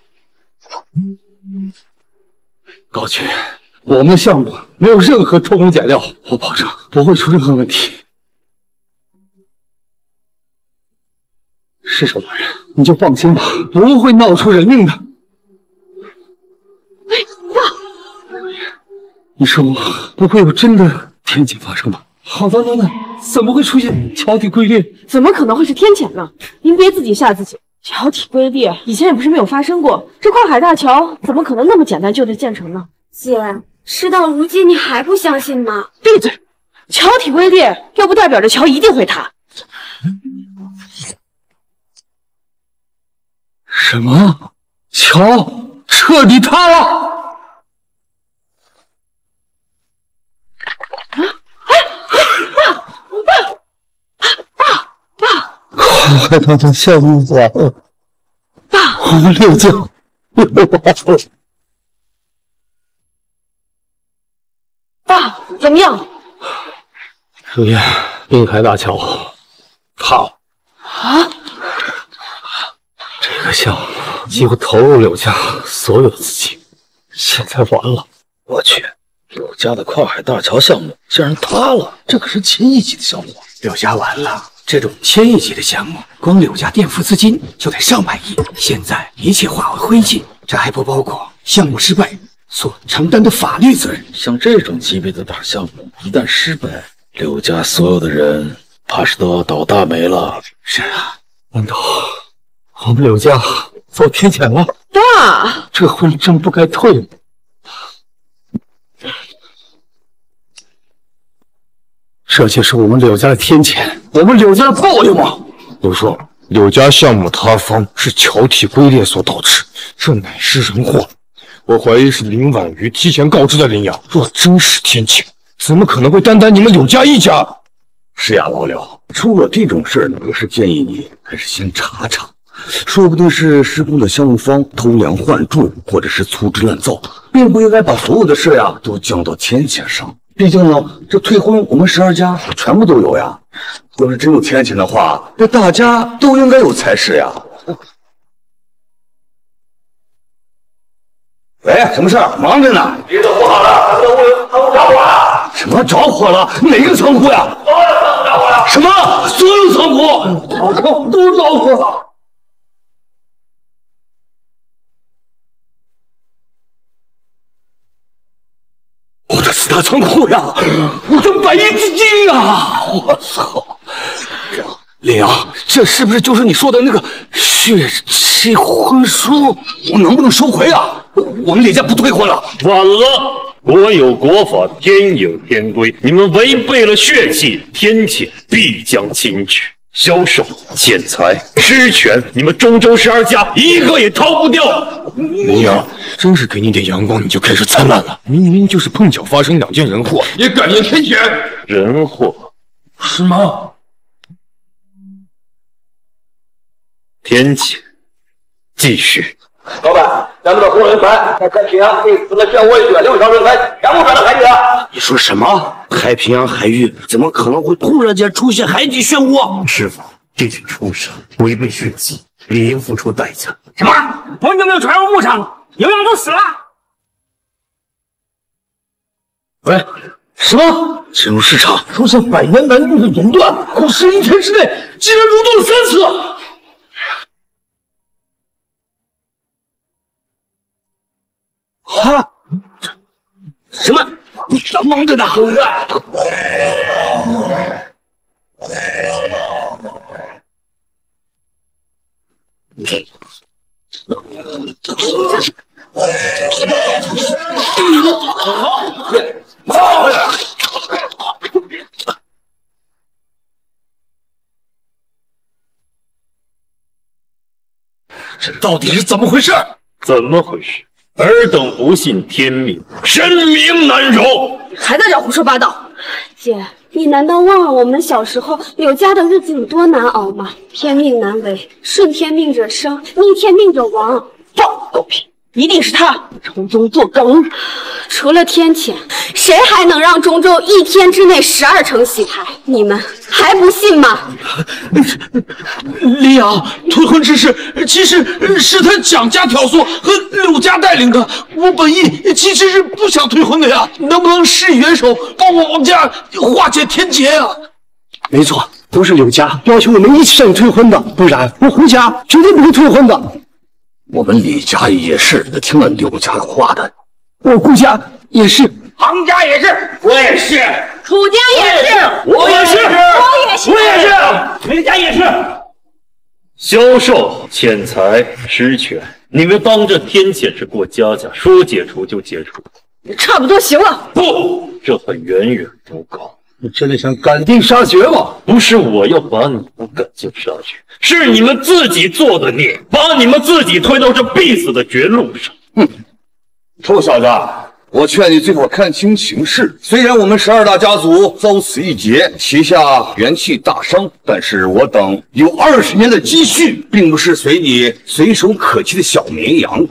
高局，我们的项目没有任何偷工减料，我保证不会出任何问题。是手大人，你就放心吧，不会闹出人命的。 哎，爸， 你说不会有真的天谴发生吧？好端端的，怎么会出现桥体龟裂？ 怎么可能会是天谴呢？您别自己吓自己。桥体龟裂以前也不是没有发生过，这跨海大桥怎么可能那么简单就能建成呢？ 姐，事到如今你还不相信吗？ 闭嘴！桥体龟裂又不代表着桥一定会塌。 什么？桥彻底塌了？跨海大桥项目完了， 爸， 我们柳家又完了。 爸，怎么样？ 如烟，滨海大桥塌了。 啊！ 这个项目几乎投入柳家所有的资金，现在完了。 我去，柳家的跨海大桥项目竟然塌了，这可是千亿级的项目啊！ 柳家完了。这种千亿级的项目，光柳家垫付资金就得上百亿，现在一切化为灰烬，这还不包括项目失败所承担的法律责任。 像这种级别的大项目，一旦失败，柳家所有的人怕是都要倒大霉了。 是啊， 难道我们柳家遭天谴了？ 爸， 这婚真不该退吗？这就是我们柳家的天谴，我们柳家的报应吗？ 都说柳家项目塌方是桥体龟裂所导致，这乃是人祸。我怀疑是林婉瑜提前告知了林阳，若真是天谴，怎么可能会单单你们柳家一家？ 是呀，老柳，出了这种事，我是建议你还是先查查，说不定是施工的项目方偷梁换柱，或者是粗制滥造，并不应该把所有的事呀都降到天谴上。毕竟呢，这退婚我们12家全部都有呀。要是真有天谴的话，这大家都应该有才是呀。喂，什么事儿？忙着呢。别的不好了，咱们的仓库着火了。什么着火了？哪个仓库呀？所有仓库着火了。什么？所有仓库？都着火了。我的4大仓库呀，我的100亿资金呀！我操！林阳，这是不是就是你说的那个血契婚书？我能不能收回啊？我们李家不退婚了。 晚了，国有国法，天有天规，你们违背了血契，天谴必将擒取。销售、敛财、失权，你们中州12家一个也逃不掉。 林阳，真是给你点阳光你就开始灿烂了。明明就是碰巧发生2件人祸，也敢言天谴？ 人祸是吗？ 天谴继续。 老板，咱们的工人团在太平洋被死了漩涡域6条人才，全部转到海底了。 你说什么？太平洋海域怎么可能会突然间出现海底漩涡？ 师傅，这群畜生违背血契，理应付出代价。 什么？我们有没有船入牧场？牛羊都死了。 喂，什么？ 金融市场出现百年难遇的熔断，光11天之内竟然熔断了3次。 啊！什么？你咋忙着呢？ 这到底是怎么回事？ 怎么回事？ 尔等不信天命，神明难容。 还在这胡说八道！ 姐，你难道忘了我们小时候柳家的日子有多难熬吗？天命难违，顺天命者生，逆天命者亡。 放狗屁！一定是他从中作梗。 除了天谴，谁还能让中州一天之内12城洗牌？你们还不信吗？ 林阳，退婚之事其实是他蒋家挑唆和柳家带领的。我本意其实是不想退婚的呀，能不能施以援手，帮我王家化解天劫呀？ 没错，都是柳家要求我们一起向你退婚的，不然我胡家绝对不会退婚的。 我们李家也是听了柳家的话的， 我顾家也是， 庞家也是，我也是， 楚家也是， 我也是， 我也是， 梅家也是。 销售、敛财、失权，你们当这天谴是过家家，说解除就解除。 差不多行了。 不，这还远远不够。 你真的想赶尽杀绝吗？ 不是我要把你们赶尽杀绝，是你们自己做的孽，把你们自己推到这必死的绝路上。 哼，臭小子，我劝你最好看清形势。虽然我们12大家族遭此一劫，旗下元气大伤，但是我等有20年的积蓄，并不是随你随手可及的小绵羊。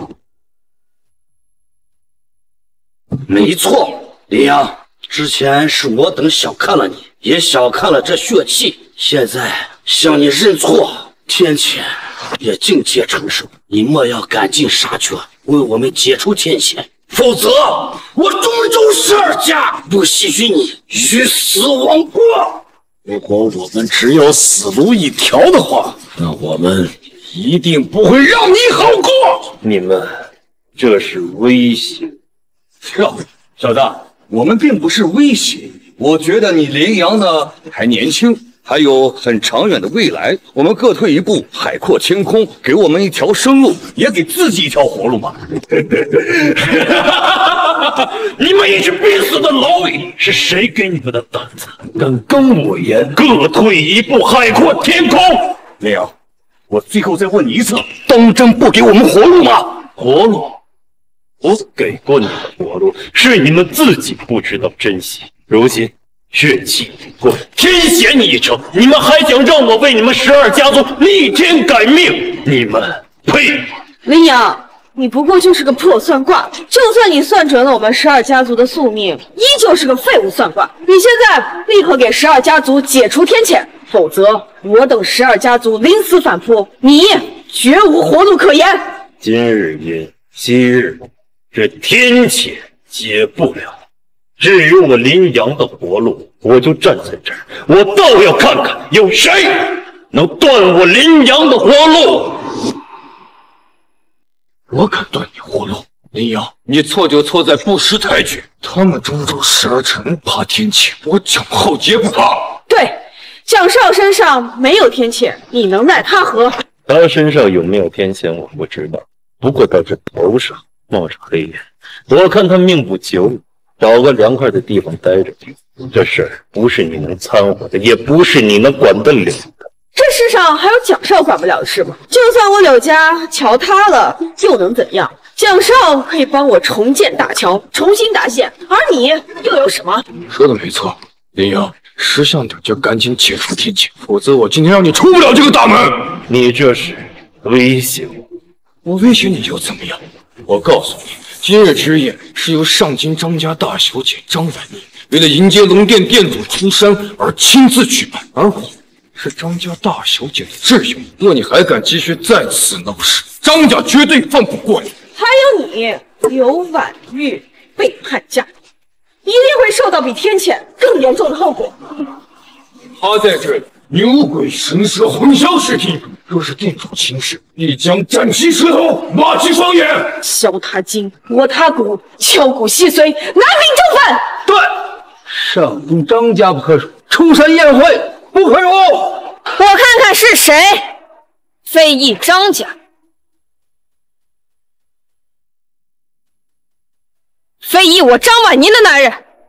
没错，林阳。之前是我等小看了你，也小看了这血气，现在向你认错，天谴也尽皆承受。你莫要赶尽杀绝，为我们解除天谴，否则我中州12家不许你鱼死网破。 如果我们只有死路一条的话，那我们一定不会让你好过。 你们这是威胁。 小子，我们并不是威胁，我觉得你林阳呢还年轻，还有很长远的未来。我们各退一步，海阔天空，给我们一条生路，也给自己一条活路嘛。 你们也是必死的蝼蚁，是谁给你们的胆子，敢跟我言？各退一步，海阔天空。 林阳，我最后再问你一次，当真不给我们活路吗？ 活路？我给过你们活路，是你们自己不知道珍惜。如今血气不过，天险已成，你们还想让我为你们12家族逆天改命？你们呸！ 林阳，你不过就是个破算卦，就算你算准了我们12家族的宿命，依旧是个废物算卦。你现在立刻给12家族解除天谴，否则我等12家族临死反扑，你绝无活路可言。 今日阴，昔日无，这天谴解不了。至于我林阳的活路，我就站在这儿，我倒要看看有谁能断我林阳的活路。 我敢断你活路，林阳，你错就错在不识抬举。他们中州12城怕天谴，我蒋浩杰不怕。 对，蒋少身上没有天谴，你能奈他何？ 他身上有没有天谴我不知道，不过他这头上冒着黑烟，我看他命不久矣，找个凉快的地方待着去。这事儿不是你能掺和的，也不是你能管得了的。 这世上还有蒋少管不了的事吗？就算我柳家桥塌了，又能怎样？蒋少可以帮我重建大桥，重新搭线，而你又有什么？ 说的没错，林阳，识相点，就赶紧解除天谴，否则我今天让你出不了这个大门。 你这是威胁我？ 我威胁你又怎么样？我告诉你，今日之宴是由上京张家大小姐张婉妮为了迎接龙殿殿主出山而亲自举办，而我是张家大小姐的挚友。若你还敢继续在此闹事，张家绝对放不过你。 还有你，刘婉玉背叛家庭，一定会受到比天谴更严重的后果。 他在这里牛鬼神蛇，混淆视听。若是殿主轻视，必将斩其舌头，挖其双眼。 削他筋，磨他骨，敲骨吸髓，拿平正反。 对，上京张家不可辱，出山宴会不可辱。 我看看是谁，非议张家。非议我张婉宁的男人，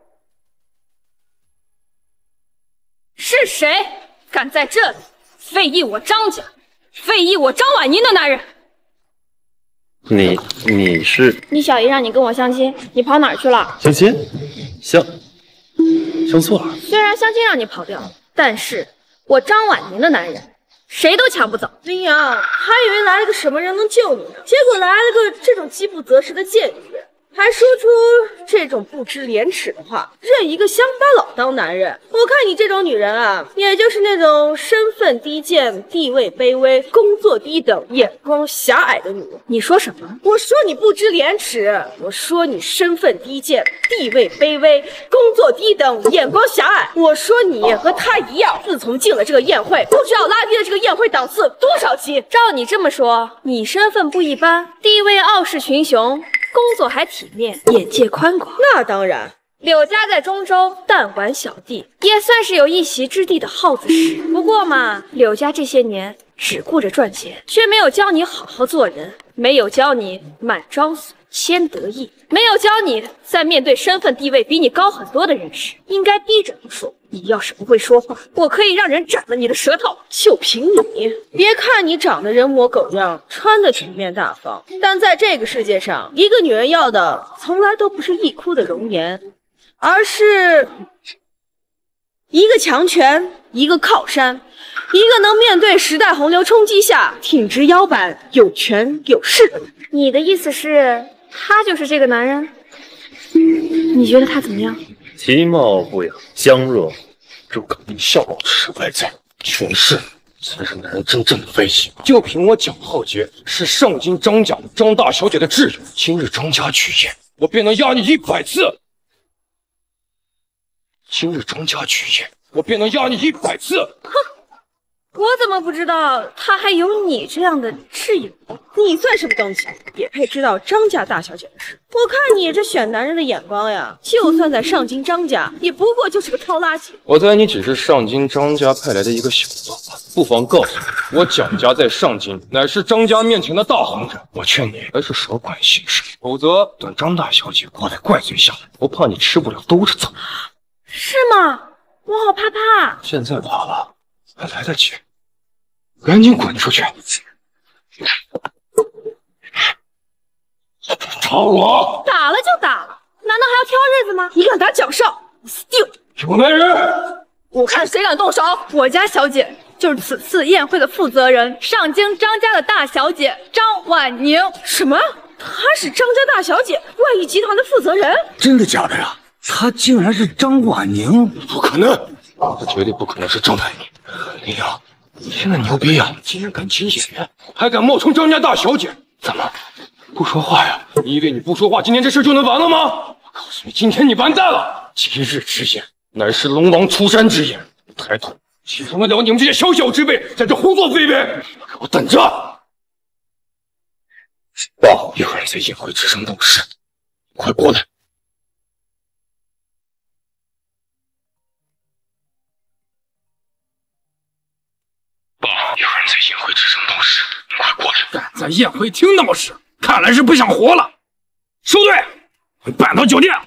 是谁敢在这里非议我张家，非议我张婉宁的男人？ 你是你小姨让你跟我相亲，你跑哪儿去了？ 相亲？相错了。 虽然相亲让你跑掉，但是我张婉宁的男人谁都抢不走。 林阳，还以为来了个什么人能救你呢，结果来了个这种饥不择食的贱女人，还说出这种不知廉耻的话，认一个乡巴佬当男人。我看你这种女人啊，也就是那种身份低贱、地位卑微、工作低等、眼光狭隘的女人。 你说什么？ 我说你不知廉耻，我说你身份低贱、地位卑微、工作低等、眼光狭隘。我说你和她一样，自从进了这个宴会，不知道拉低了这个宴会档次多少级。 照你这么说，你身份不一般，地位傲视群雄，工作还体面，眼界宽广。 那当然， 柳家在中州弹丸小地，也算是有一席之地的耗子屎。不过嘛，柳家这些年只顾着赚钱，却没有教你好好做人，没有教你满招损，谦得意，没有教你在面对身份地位比你高很多的人时，应该低着头说。你要是不会说话，我可以让人斩了你的舌头。 就凭你，别看你长得人模狗样，穿的体面大方，但在这个世界上，一个女人要的从来都不是一哭的容颜，而是一个强权，一个靠山，一个能面对时代洪流冲击下挺直腰板、有权有势的人。 你的意思是，他就是这个男人？你觉得他怎么样？ 其貌不扬，香若就肯定笑傲之外在，权势才是男人真正的威胁。就凭我蒋浩杰是上京张家的张大小姐的挚友，今日张家举宴，我便能压你100次。今日张家举宴，我便能压你100次。 哼！我怎么不知道他还有你这样的挚友？ 你算什么东西，也配知道张家大小姐的事？我看你这选男人的眼光呀，就算在上京张家，也不过就是个掏垃圾。 我猜你只是上京张家派来的一个小喽，不妨告诉你，我蒋家在上京乃是张家面前的大红人。我劝你还是少管闲事，否则等张大小姐过来怪罪下来，我怕你吃不了兜着走。 是吗？我好怕怕。 现在怕了，还来得及。赶紧滚出去！打我！ 打了就打了，难道还要挑日子吗？ 你敢打蒋少，你死定了！ 有来人！ 我看谁敢动手！我家小姐就是此次宴会的负责人，上京张家的大小姐张婉宁。 什么？她是张家大小姐，万亿集团的负责人？ 真的假的呀？她竟然是张婉宁？ 不可能！她绝对不可能是张婉宁。林阳，你现在牛逼呀！竟然敢请演员，还敢冒充张家大小姐，怎么不说话呀？你以为你不说话，今天这事就能完了吗？我告诉你，今天你完蛋了！今日之宴乃是龙王出山之宴，抬头岂容得了你们这些小小之辈在这胡作非为？给我等着！有人在宴会之上闹事，快过来！有人在宴会之上闹事，你快过来！ 敢在宴会厅闹事，看来是不想活了。收队，回半岛酒店。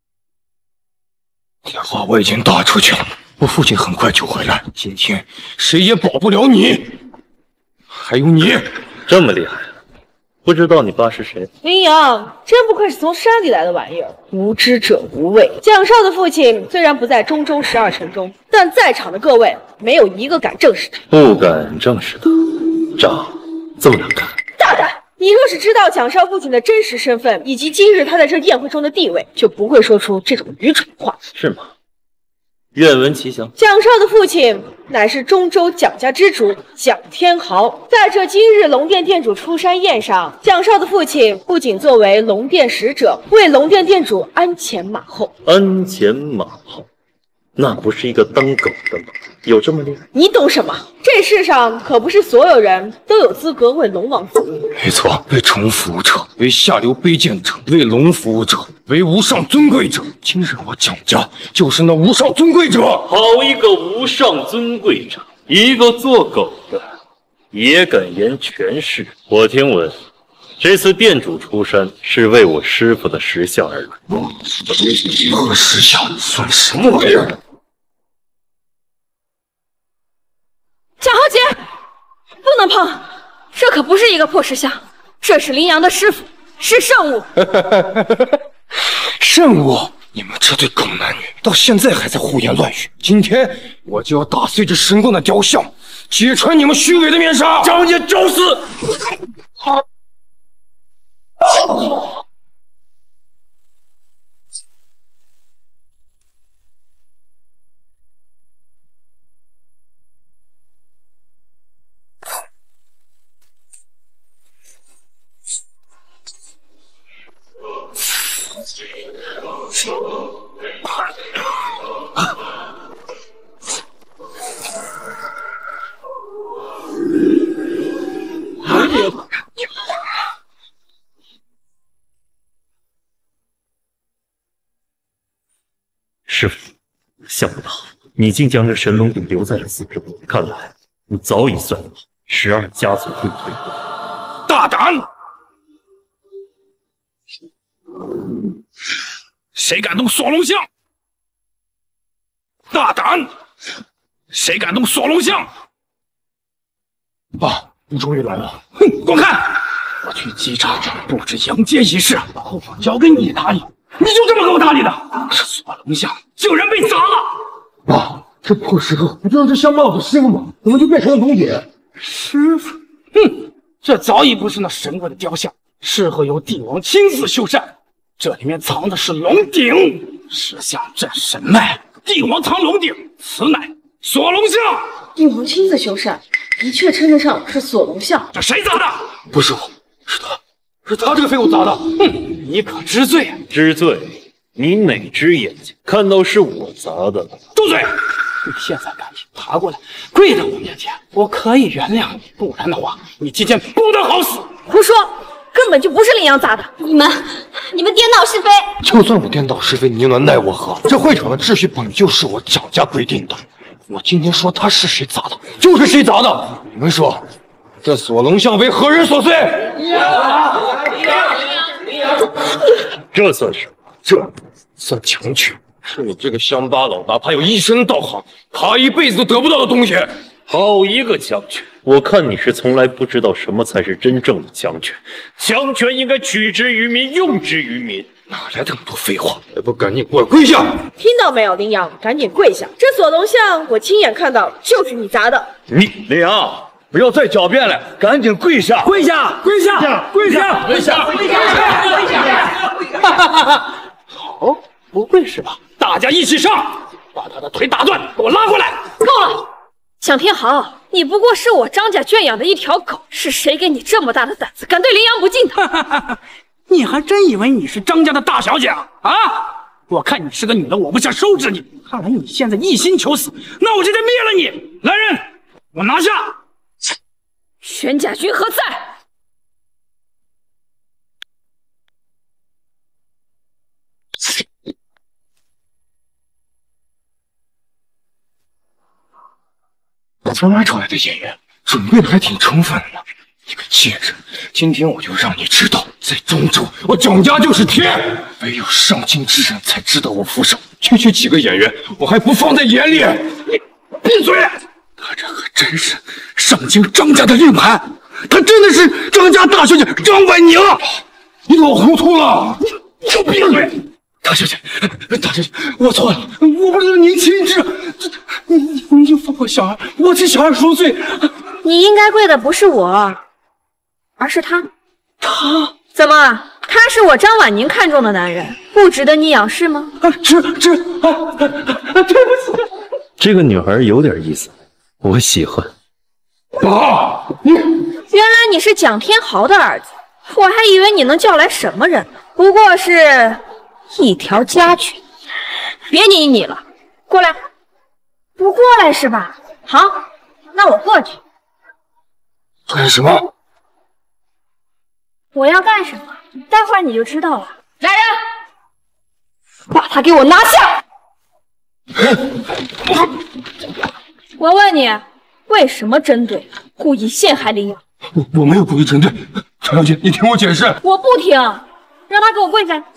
电话我已经打出去了，我父亲很快就回来。今天谁也保不了你，还有你。 这么厉害，不知道你爸是谁？ 林阳，真不愧是从山里来的玩意儿，无知者无畏。蒋少的父亲虽然不在中州12城中，但在场的各位没有一个敢正视他。 不敢正视他，长这么难看。 大胆！你若是知道蒋少父亲的真实身份，以及今日他在这宴会中的地位，就不会说出这种愚蠢的话。 是吗？愿闻其详。 蒋少的父亲乃是中州蒋家之主蒋天豪，在这今日龙殿店主出山宴上，蒋少的父亲不仅作为龙殿使者，为龙殿店主鞍前马后。 鞍前马后，那不是一个当狗的吗？有这么厉害？ 你懂什么？这世上可不是所有人都有资格为龙王服务。 没错，为虫服务者，为下流卑贱者，为龙服务者，为无上尊贵者。今日我蒋家就是那无上尊贵者。 好一个无上尊贵者，一个做狗的也敢言权势。我听闻，这次店主出山是为我师父的石像而来。 破石像算什么玩意儿？ 蒋浩杰，不能碰，这可不是一个破石像， 这是林阳的师傅，是圣物。 圣物，你们这对狗男女到现在还在胡言乱语。今天我就要打碎这神棍的雕像，揭穿你们虚伪的面纱。 张家找死！ 师傅，想不到你竟将这神龙鼎留在了此中，看来你早已算到12家族会退步。 大胆！谁敢动锁龙像？大胆！谁敢动锁龙像？ 爸，你终于来了！ 哼，给我看！ 我去机场布置迎接仪式，把后方交给你打理。 你就这么给我打理的？ 这锁龙像竟然被砸了！ 爸，这破石头不就是镶帽子师傅吗？怎么就变成了龙鼎？ 师傅，哼，这早已不是那神棍的雕像，适合由帝王亲自修缮。这里面藏的是龙鼎，是象镇神脉。 帝王藏龙鼎，此乃锁龙像。 帝王亲自修缮，的确称得上是锁龙像。 这谁砸的？ 不是我，是他，是他这个废物砸的。 哼！你可知罪啊？ 知罪？你哪只眼睛看到是我砸的了？ 住嘴！ 你现在赶紧爬过来，跪在我面前，我可以原谅你。不然的话，你今天不得好死！ 胡说，根本就不是林阳砸的。 你们颠倒是非！ 就算我颠倒是非，你又能奈我何？这会场的秩序本就是我蒋家规定的。我今天说他是谁砸的，就是谁砸的。你们说，这锁龙像为何人所碎？ 这算什么？ 这算强权，是你这个乡巴佬哪怕有一身道行，他一辈子都得不到的东西。 好一个强权！我看你是从来不知道什么才是真正的强权。强权应该取之于民，用之于民， 哪来这么多废话？还不赶紧给我跪下！ 听到没有，林阳，赶紧跪下！这锁龙像我亲眼看到，就是你砸的。 林阳，不要再狡辩了，赶紧跪下！ 跪下！跪下！跪下！ 跪下！跪下！ 哈哈哈哈！好，不跪是吧？大家一起上，把他的腿打断，给我拉过来！ 够了，蒋天豪，你不过是我张家圈养的一条狗，是谁给你这么大的胆子，敢对林阳不敬的？ 你还真以为你是张家的大小姐啊？我看你是个女的，我不想收拾你。看来你现在一心求死，那我就得灭了你！来人，我拿下！ 玄甲军何在？ 从哪找来的演员？准备的还挺充分的呢。你个贱人，今天我就让你知道，在中州，我蒋家就是天，唯有上京之人才值得我俯首。区区几个演员，我还不放在眼里。你闭嘴！他这可真是上京张家的令牌，他真的是张家大小姐张婉宁。你老糊涂了！你就闭嘴！大小姐，大小姐，我错了，我不是您亲侄，您就放过小孩，我替小孩赎罪。 你应该跪的不是我，而是他。 他怎么？他是我张婉宁看中的男人，不值得你仰视吗？ 对不起。 这个女孩有点意思，我喜欢。 爸， 原来你是蒋天豪的儿子，我还以为你能叫来什么人呢？不过是一条家犬。别理你了，过来。不过来是吧？好，那我过去。 干什么？ 我要干什么？待会儿你就知道了。来人，把他给我拿下！我问你，为什么针对故意陷害林阳？ 我没有故意针对，程小姐，你听我解释。 我不听，让他给我跪下！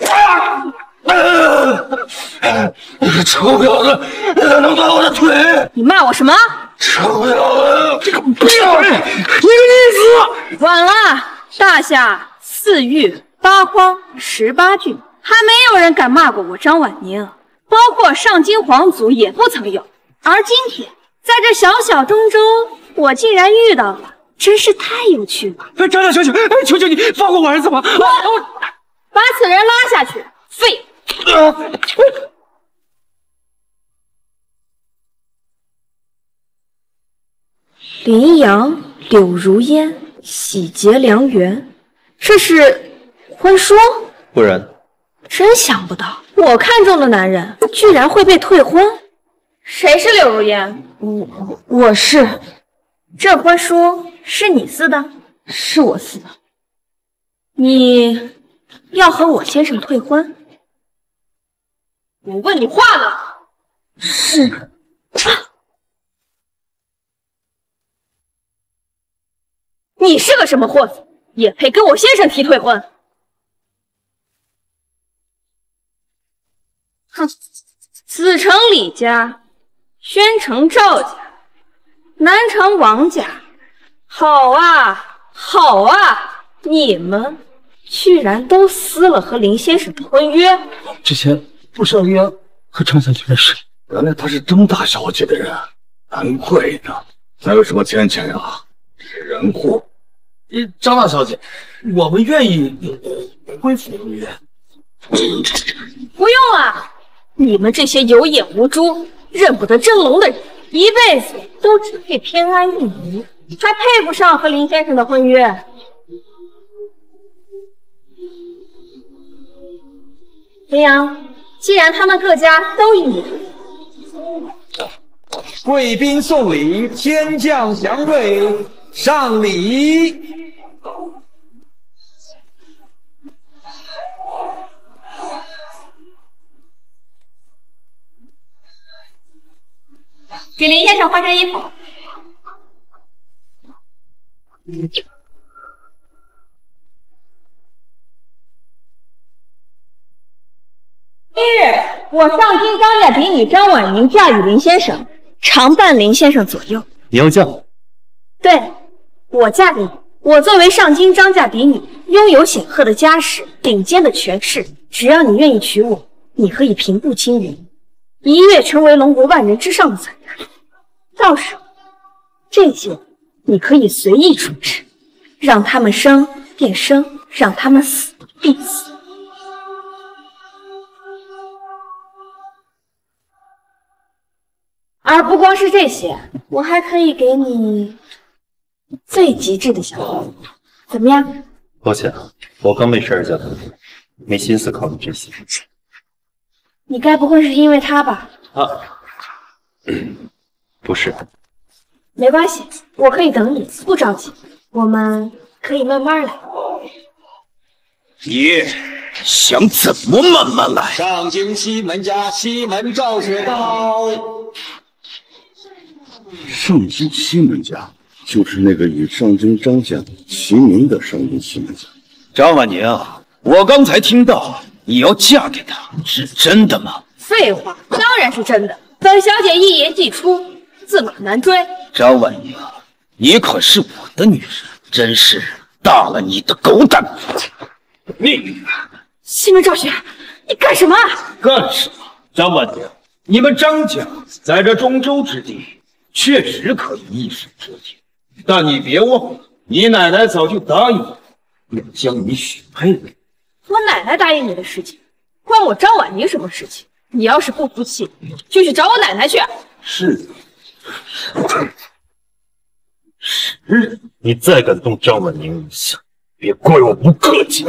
臭婊子，你怎么能断我的腿？ 你骂我什么？ 臭婊子，这个不要脸，你个逆子！ 晚了， 大夏4域8荒18郡，还没有人敢骂过我张婉宁，包括上京皇族也不曾有。而今天，在这小小中州，我竟然遇到了，真是太有趣了。 张大小姐，求求你放过我儿子吧！ 把此人拉下去，废物！林阳、柳如烟，喜结良缘，这是婚书？ 不然， 真想不到，我看中的男人居然会被退婚。谁是柳如烟？我是。这婚书是你撕的？是我撕的。你要和我先生退婚？我问你话呢。是。你是个什么货色，也配跟我先生提退婚？哼，子承李家，宣城赵家，南城王家，好啊，好啊！你们居然都撕了和林先生的婚约。 之前不知道林阳和张小姐认识， 原来她是张大小姐的人，难怪呢。还有什么牵强呀？是人祸。 张大小姐，我们愿意恢复婚约。 不用啊，你们这些有眼无珠、认不得真龙的人，一辈子都只配偏安一隅，还配不上和林先生的婚约。林阳，既然他们各家都以你， 贵宾送礼，天降祥瑞，上礼。 给林先生换身衣服。今日我上京张家嫡女张婉宁嫁与林先生，常伴林先生左右。 你要嫁？ 对，我嫁给你。我作为上京张家嫡女，拥有显赫的家世、顶尖的权势，只要你愿意娶我，你可以平步青云，一跃成为龙国万人之上的存在。到时候，这些你可以随意处置，让他们生便生，让他们死便死。而不光是这些，我还可以给你最极致的小礼物，怎么样？ 抱歉，我刚被12家投资，没心思考虑这些。 你该不会是因为他吧？ 啊，不是。 没关系，我可以等你，不着急，我们可以慢慢来。 你想怎么慢慢来？ 上京西门家，西门赵雪到。 上京西门家就是那个与上京张家齐名的上京西门家。 张婉宁，我刚才听到你要嫁给他，是真的吗？ 废话，当然是真的。本小姐一言既出，驷马难追。 张婉宁，你可是我的女人，真是大了你的狗胆！你， 西门赵雪，你干什么？ 干什么？张婉宁，你们张家在这中州之地确实可以一手遮天，但你别忘了，你奶奶早就答应我，要将你许配了。 我奶奶答应你的事情，关我张婉宁什么事情？你要是不服气，就去找我奶奶去。 是的。你再敢动张婉宁一下，别怪我不客气。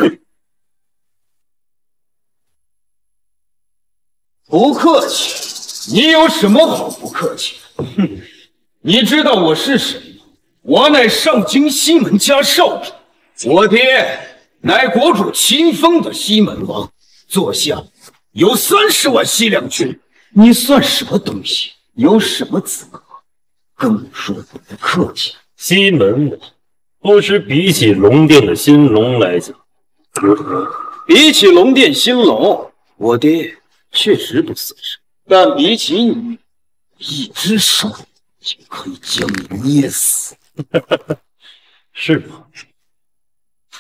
不客气？你有什么好不客气的？哼！你知道我是谁吗？我乃上京西门家少主，我爹乃国主秦风的西门王，座下有30万西凉军。你算什么东西？有什么资格跟我说不客气？ 西门王，不知比起龙殿的新龙来讲， 比起龙殿兴隆，我爹确实不死实，但比起你，一只手就可以将你捏死。 是吗？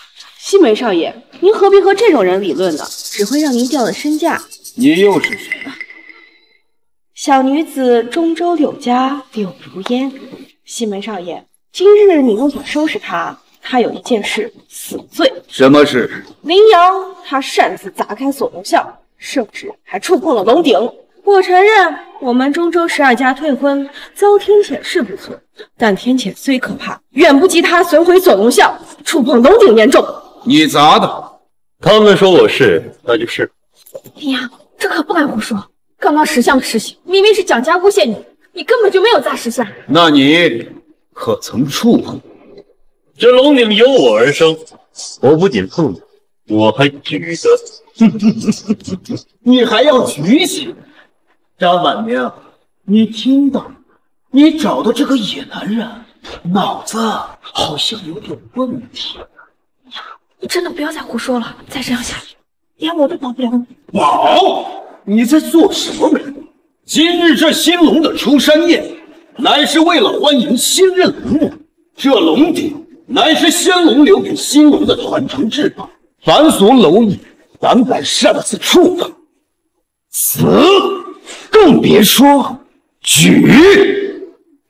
西门少爷，您何必和这种人理论呢？只会让您掉了身价。 你又是谁？ 小女子中州柳家柳如烟。西门少爷，今日你用嘴收拾他，他有一件事死罪。 什么事？ 林阳他擅自砸开锁龙像，甚至还触碰了龙鼎。我承认，我们中州12家退婚遭天谴是不错，但天谴虽可怕，远不及他损毁锁龙像、触碰龙鼎严重。 你砸的？ 他们说我是，那就是。 林阳，这可不敢胡说。刚刚石像的事情，明明是蒋家诬陷你，你根本就没有砸石像。 那你可曾触碰？ 这龙鼎由我而生，我不仅碰的，我还举的。 你还要举起？张婉明，你听到？你找的这个野男人，脑子好像有点问题。 你真的不要再胡说了，再这样下去，连我都保不了你。 保？你在做什么美？今日这新龙的出山宴，乃是为了欢迎新任龙母。这龙鼎乃是先龙留给新龙的传承至宝，凡所蝼蚁胆敢擅自触碰，死！更别说举。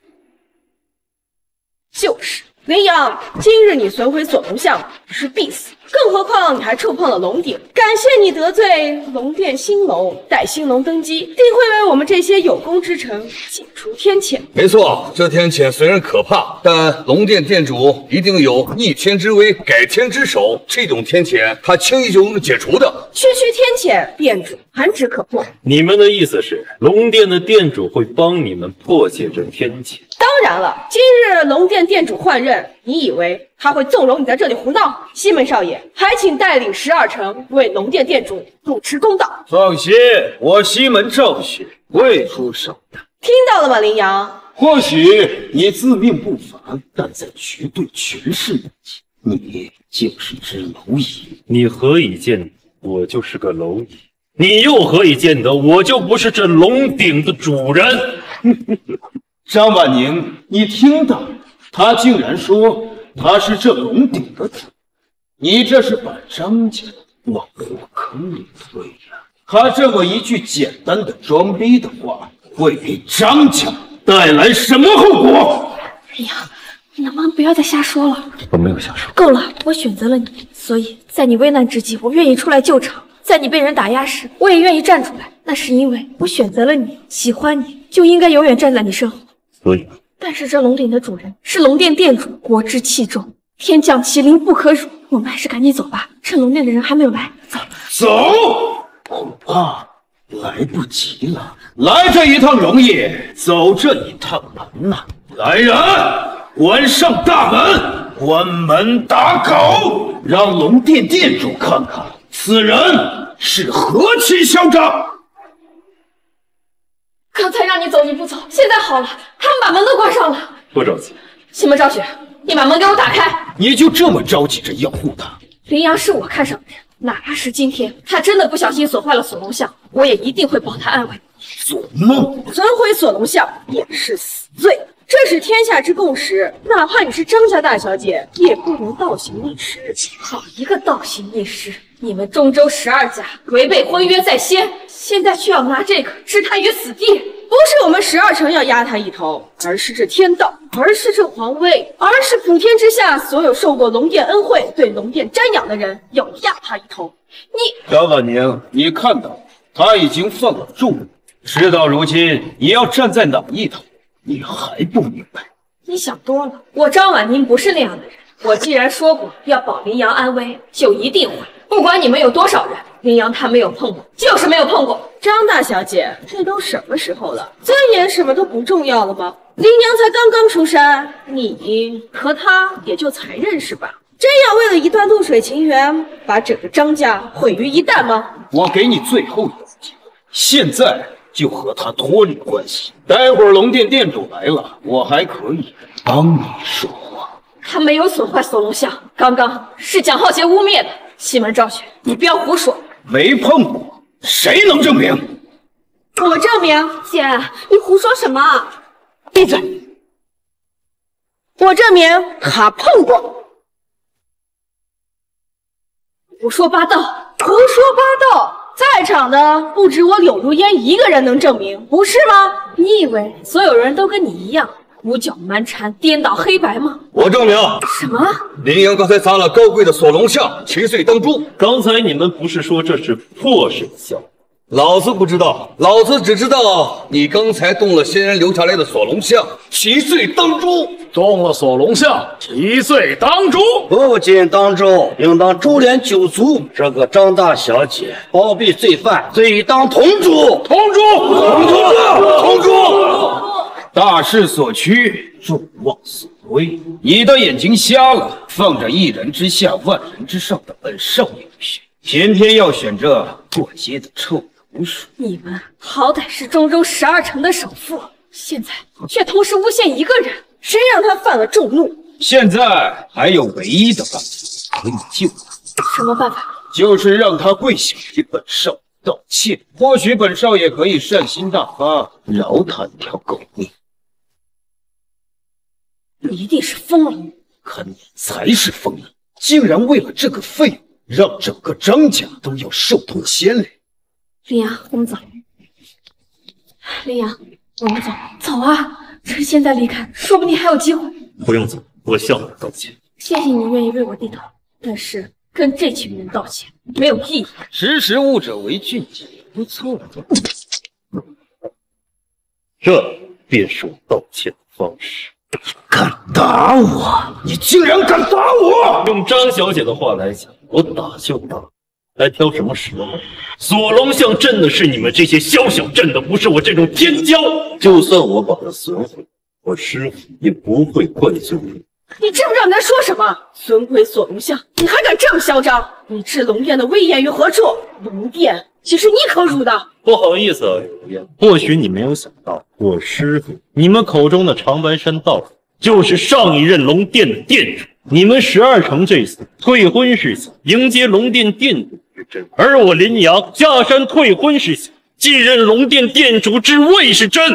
就是林阳，今日你损毁锁龙像是必死，更何况你还触碰了龙鼎。感谢你得罪龙殿新楼，待新龙登基，定会为我们这些有功之臣解除天谴。 没错，这天谴虽然可怕，但龙殿殿主一定有逆天之威，改天之手，这种天谴他轻易就能解除的。 区区天谴，殿主寒指可破。 你们的意思是，龙殿的殿主会帮你们破解这天谴？ 当然了，今日龙殿殿主换任，你以为他会纵容你在这里胡闹？西门少爷，还请带领12城为龙殿殿主主持公道。 放心，我西门赵雪会出手的。 听到了吗，林阳？ 或许你自命不凡，但在绝对权势面前，你就是只蝼蚁。 你何以见得我就是个蝼蚁？你又何以见得我就不是这龙鼎的主人？ 张婉宁，你听到？他竟然说他是这龙鼎的主，你这是把张家往火坑里推呀！他这么一句简单的装逼的话，会给张家带来什么后果？ 哎呀，你能不能不要再瞎说了？ 我没有瞎说。 够了，我选择了你，所以在你危难之际，我愿意出来救场；在你被人打压时，我也愿意站出来。那是因为我选择了你，喜欢你，就应该永远站在你身后。 所以， 但是这龙鼎的主人是龙殿殿主，国之器重，天降麒麟不可辱。我们还是赶紧走吧，趁龙殿的人还没有来。走， 走，恐怕来不及了。来这一趟容易，走这一趟难呐！来人，关上大门，关门打狗，让龙殿殿主看看此人是何其嚣张。 刚才让你走你不走，现在好了，他们把门都关上了。 不着急。 西门昭雪，你把门给我打开。 你就这么着急着要护他？ 林阳是我看上的人，哪怕是今天他真的不小心锁坏了锁龙像，我也一定会保他安危。 做梦！ 损毁锁龙像也是死罪，这是天下之共识。哪怕你是张家大小姐，也不能倒行逆施。 好一个倒行逆施！你们中州12家违背婚约在先，现在却要拿这个置他于死地。 不是我们12城要压他一头，而是这天道，而是这皇位，而是普天之下所有受过龙殿恩惠、对龙殿瞻仰的人要压他一头。 张婉宁，你看到他已经犯了众怒，事到如今，你要站在哪一头？你还不明白？ 你想多了，我张婉宁不是那样的人。我既然说过要保林阳安危，就一定会。不管你们有多少人，林阳他没有碰过，就是没有碰过。 张大小姐，这都什么时候了？尊严什么都不重要了吗？林阳才刚刚出山，你和他也就才认识吧？真要为了一段露水情缘，把整个张家毁于一旦吗？ 我给你最后一次机会，现在就和他脱离关系。待会儿龙殿殿主来了，我还可以帮你说话。 他没有损坏锁龙像，刚刚是蒋浩杰污蔑的。西门昭雪，你不要胡说。 没碰过，谁能证明？ 我证明。 姐，你胡说什么？ 闭嘴！我证明他碰过。 胡说八道！胡说八道！在场的不止我柳如烟一个人能证明，不是吗？ 你以为所有人都跟你一样胡搅蛮缠、颠倒黑白吗？ 我证明。 什么？ 林阳刚才砸了高贵的锁龙像，七岁当猪。 刚才你们不是说这是破神像？ 老子不知道，老子只知道你刚才动了仙人留下来的锁龙像，七岁当猪。 动了锁龙像，七岁当猪。 不仅当猪，应当株连九族。这个张大小姐包庇罪犯，罪当同诛。 同诛！同诛！ 同诛！ 大势所趋，众望所归。你的眼睛瞎了，放着一人之下，万人之上的本少爷不选，偏偏要选这过街的臭老鼠。 你们好歹是中州12城的首富，现在却同时诬陷一个人， 谁让他犯了众怒？ 现在还有唯一的办法可以救他， 什么办法？ 就是让他跪下给本少爷道歉。或许本少爷可以善心大发，饶他一条狗命。 你一定是疯了！ 可你才是疯了，竟然为了这个废物，让整个张家都要受痛牵连。 林阳，我们走。林阳，我们走，走啊！趁现在离开，说不定还有机会。 不用走，我向你道歉。 谢谢你愿意为我低头，但是跟这群人道歉没有意义。 识时务者为俊杰，不错。 这便是我道歉的方式。 敢打我！ 你竟然敢打我！用张小姐的话来讲，我打就打，还挑什么时候？锁龙像镇的是你们这些宵小镇的，不是我这种天骄。就算我把它损毁，我师父也不会怪罪你。 你知不知道你在说什么？尊贵锁龙像，你还敢这么嚣张？你置龙殿的威严于何处？龙殿岂是你可辱的？ 不好意思啊，柳烟，或许你没有想到，我师父，你们口中的长白山道主，就是上一任龙殿的殿主。你们12城这次退婚事情，迎接龙殿殿主之真，而我林阳下山退婚事情，继任龙殿殿主之位是真。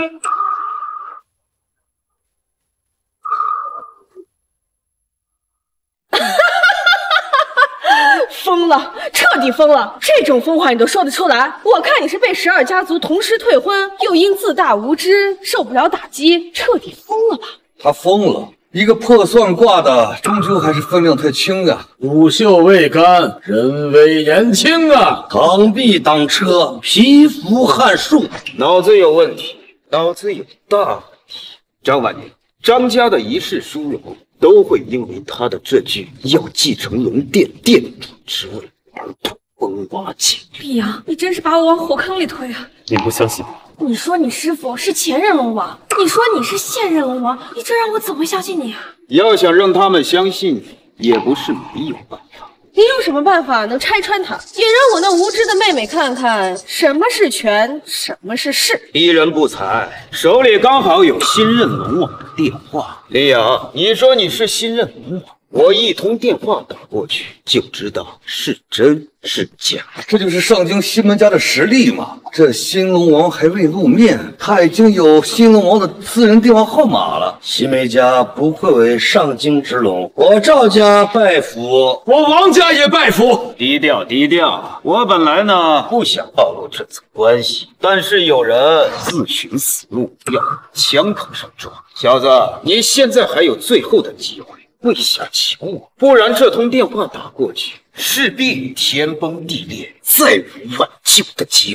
疯了，彻底疯了！这种疯话你都说得出来？我看你是被12家族同时退婚，又因自大无知受不了打击，彻底疯了吧？ 他疯了，一个破算卦的，终究还是分量太轻啊！ 骨秀未干，人微言轻啊！ 螳臂当车，蚍蜉撼树， 脑子有问题，脑子有大问题。张万年，张家的一世殊荣，都会因为他的这句要继承龙殿殿主之位而土崩瓦解。 李阳，你真是把我往火坑里推啊！ 你不相信我？ 你说你师父是前任龙王，你说你是现任龙王，你这让我怎么相信你啊？ 要想让他们相信你，也不是没有办法。 你有什么办法能拆穿他，也让我那无知的妹妹看看什么是权，什么是势？ 一人不才，手里刚好有新任龙王的电话。林阳，你说你是新任龙王，我一通电话打过去，就知道是真是假。 这就是上京西门家的实力嘛！这新龙王还未露面，他已经有新龙王的私人电话号码了。 西梅家不愧为上京之龙，我赵家拜服， 我王家也拜服。低调低调，我本来呢不想暴露这层关系，但是有人自寻死路，要往枪口上撞。小子，你现在还有最后的机会。跪下求我，不然这通电话打过去，势必天崩地裂，再无挽救的机会。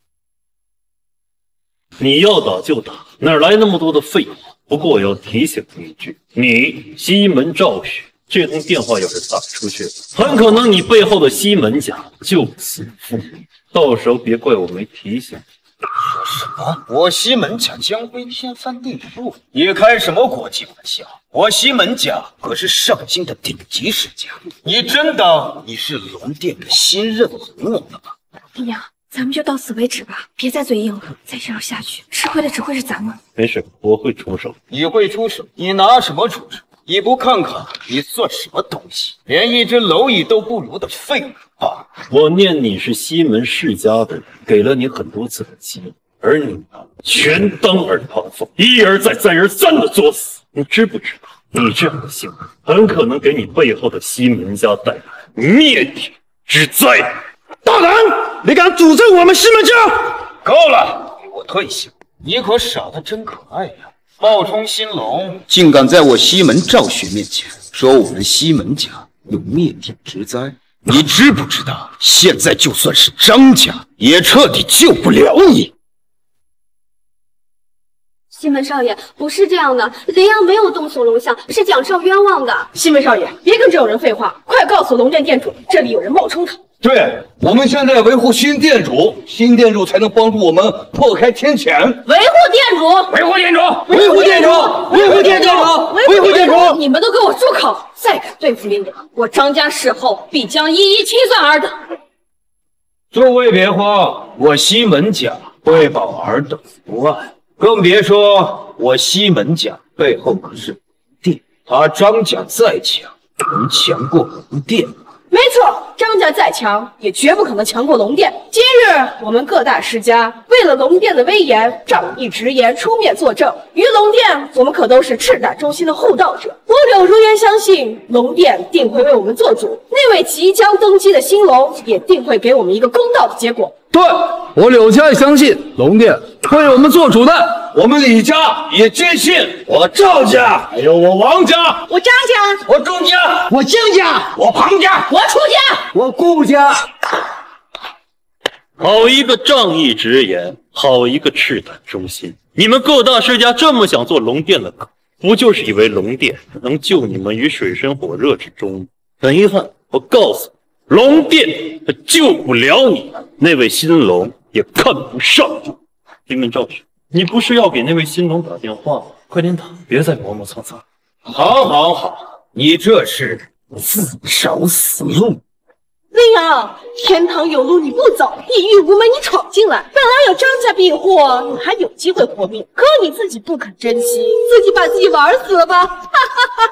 你要打就打，哪来那么多的废话？不过我要提醒你一句，你西门赵雪这通电话要是打出去，很可能你背后的西门家就此覆灭，到时候别怪我没提醒你。 说什么？我西门家将会天翻地覆？你开什么国际玩笑？我西门家可是上京的顶级世家，你真当你是龙殿的新任龙王了吗？ 林阳，咱们就到此为止吧，别再嘴硬了，再这样下去，吃亏的只会是咱们。 没事，我会出手。 你会出手？你拿什么出手？你不看看你算什么东西？连一只蝼蚁都不如的废物啊！ 我念你是西门世家的人，给了你很多次的机会，而你呢，全当耳旁风，一而再再而三的作死。你知不知道，你这样的行为很可能给你背后的西门家带来灭顶之灾。大胆！你敢诅咒我们西门家？ 够了，给我退下！你可傻得真可爱呀！冒充新龙，竟敢在我西门赵雪面前说我们西门家有灭顶之灾，你知不知道？现在就算是张家，也彻底救不了你。 西门少爷，不是这样的，林阳没有动手龙象，是蒋少冤枉的。 西门少爷，别跟这种人废话，快告诉龙殿店主，这里有人冒充他。 对，我们现在维护新店主，新店主才能帮助我们破开天谴。 维护店主， 维护店主， 维护店主，维护店主，维护店主！ 你们都给我住口！再敢对付林阳，我张家事后必将一一清算尔等。 诸位别慌，我西门家会保尔等不案，更别说我西门家背后可是龙殿，他张家再强，能强过龙殿？ 没错，张家再强，也绝不可能强过龙殿。今日我们各大世家为了龙殿的威严，仗义直言，出面作证。于龙殿，我们可都是赤胆忠心的护道者。我柳如烟相信，龙殿定会为我们做主。那位即将登基的新龙，也定会给我们一个公道的结果。 对，我柳家也相信龙殿会为我们做主的。 我们李家也坚信， 我赵家，还有我王家， 我张家， 我钟家， 我姜家， 我庞家， 我楚家， 我顾家。 好一个仗义直言，好一个赤胆忠心！你们各大世家这么想做龙殿的狗，不就是以为龙殿能救你们于水深火热之中吗？很遗憾，我告诉你，龙殿它救不了你，那位新龙也看不上你。西门赵雪，你不是要给那位新龙打电话吗？快点打，别再磨磨蹭蹭。 好，好，好，你这是自找死路。 林阳，天堂有路你不走，地狱无门你闯进来。本来有张家庇护，你还有机会活命，可你自己不肯珍惜，自己把自己玩死了吧！哈哈哈。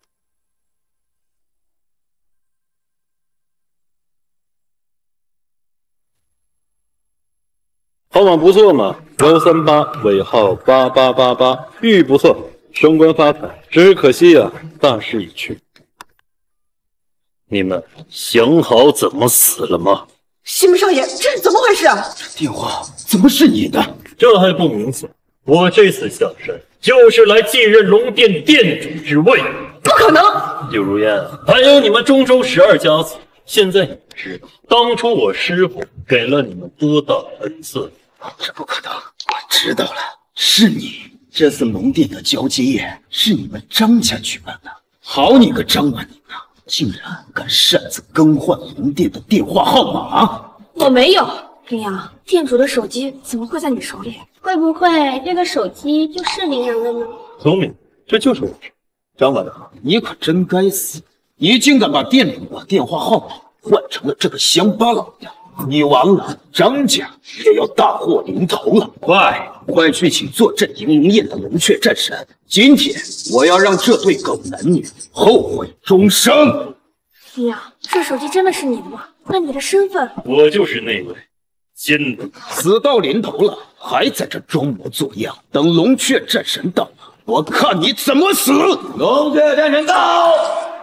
号码不错嘛，138尾号8888，寓意不错，升官发财。只可惜啊，大势已去。你们想好怎么死了吗？ 西门少爷，这是怎么回事啊？ 这电话怎么是你的？ 这还不明显？我这次下山就是来继任龙殿殿主之位。 不可能！ 柳如烟，还有你们中州12家族，现在你们知道当初我师父给了你们多大的恩赐？ 这不可能！我知道了，是你。这次龙殿的交接宴是你们张家举办的。好你个张婉宁啊，竟然敢擅自更换龙殿的电话号码！ 我没有。林阳，店主的手机怎么会在你手里？ 会不会这个手机就是林阳的呢？ 聪明，这就是我的。张婉宁， 你可真该死！你竟敢把店主的电话号码换成了这个乡巴佬的！你完了，张家也要大祸临头了！快去请坐镇迎龙宴的龙雀战神！今天我要让这对狗男女后悔终生！ 林阳，这手机真的是你的吗？那你的身份？ 我就是那位新的。 死到临头了，还在这装模作样，等龙雀战神到，我看你怎么死！龙雀战神到！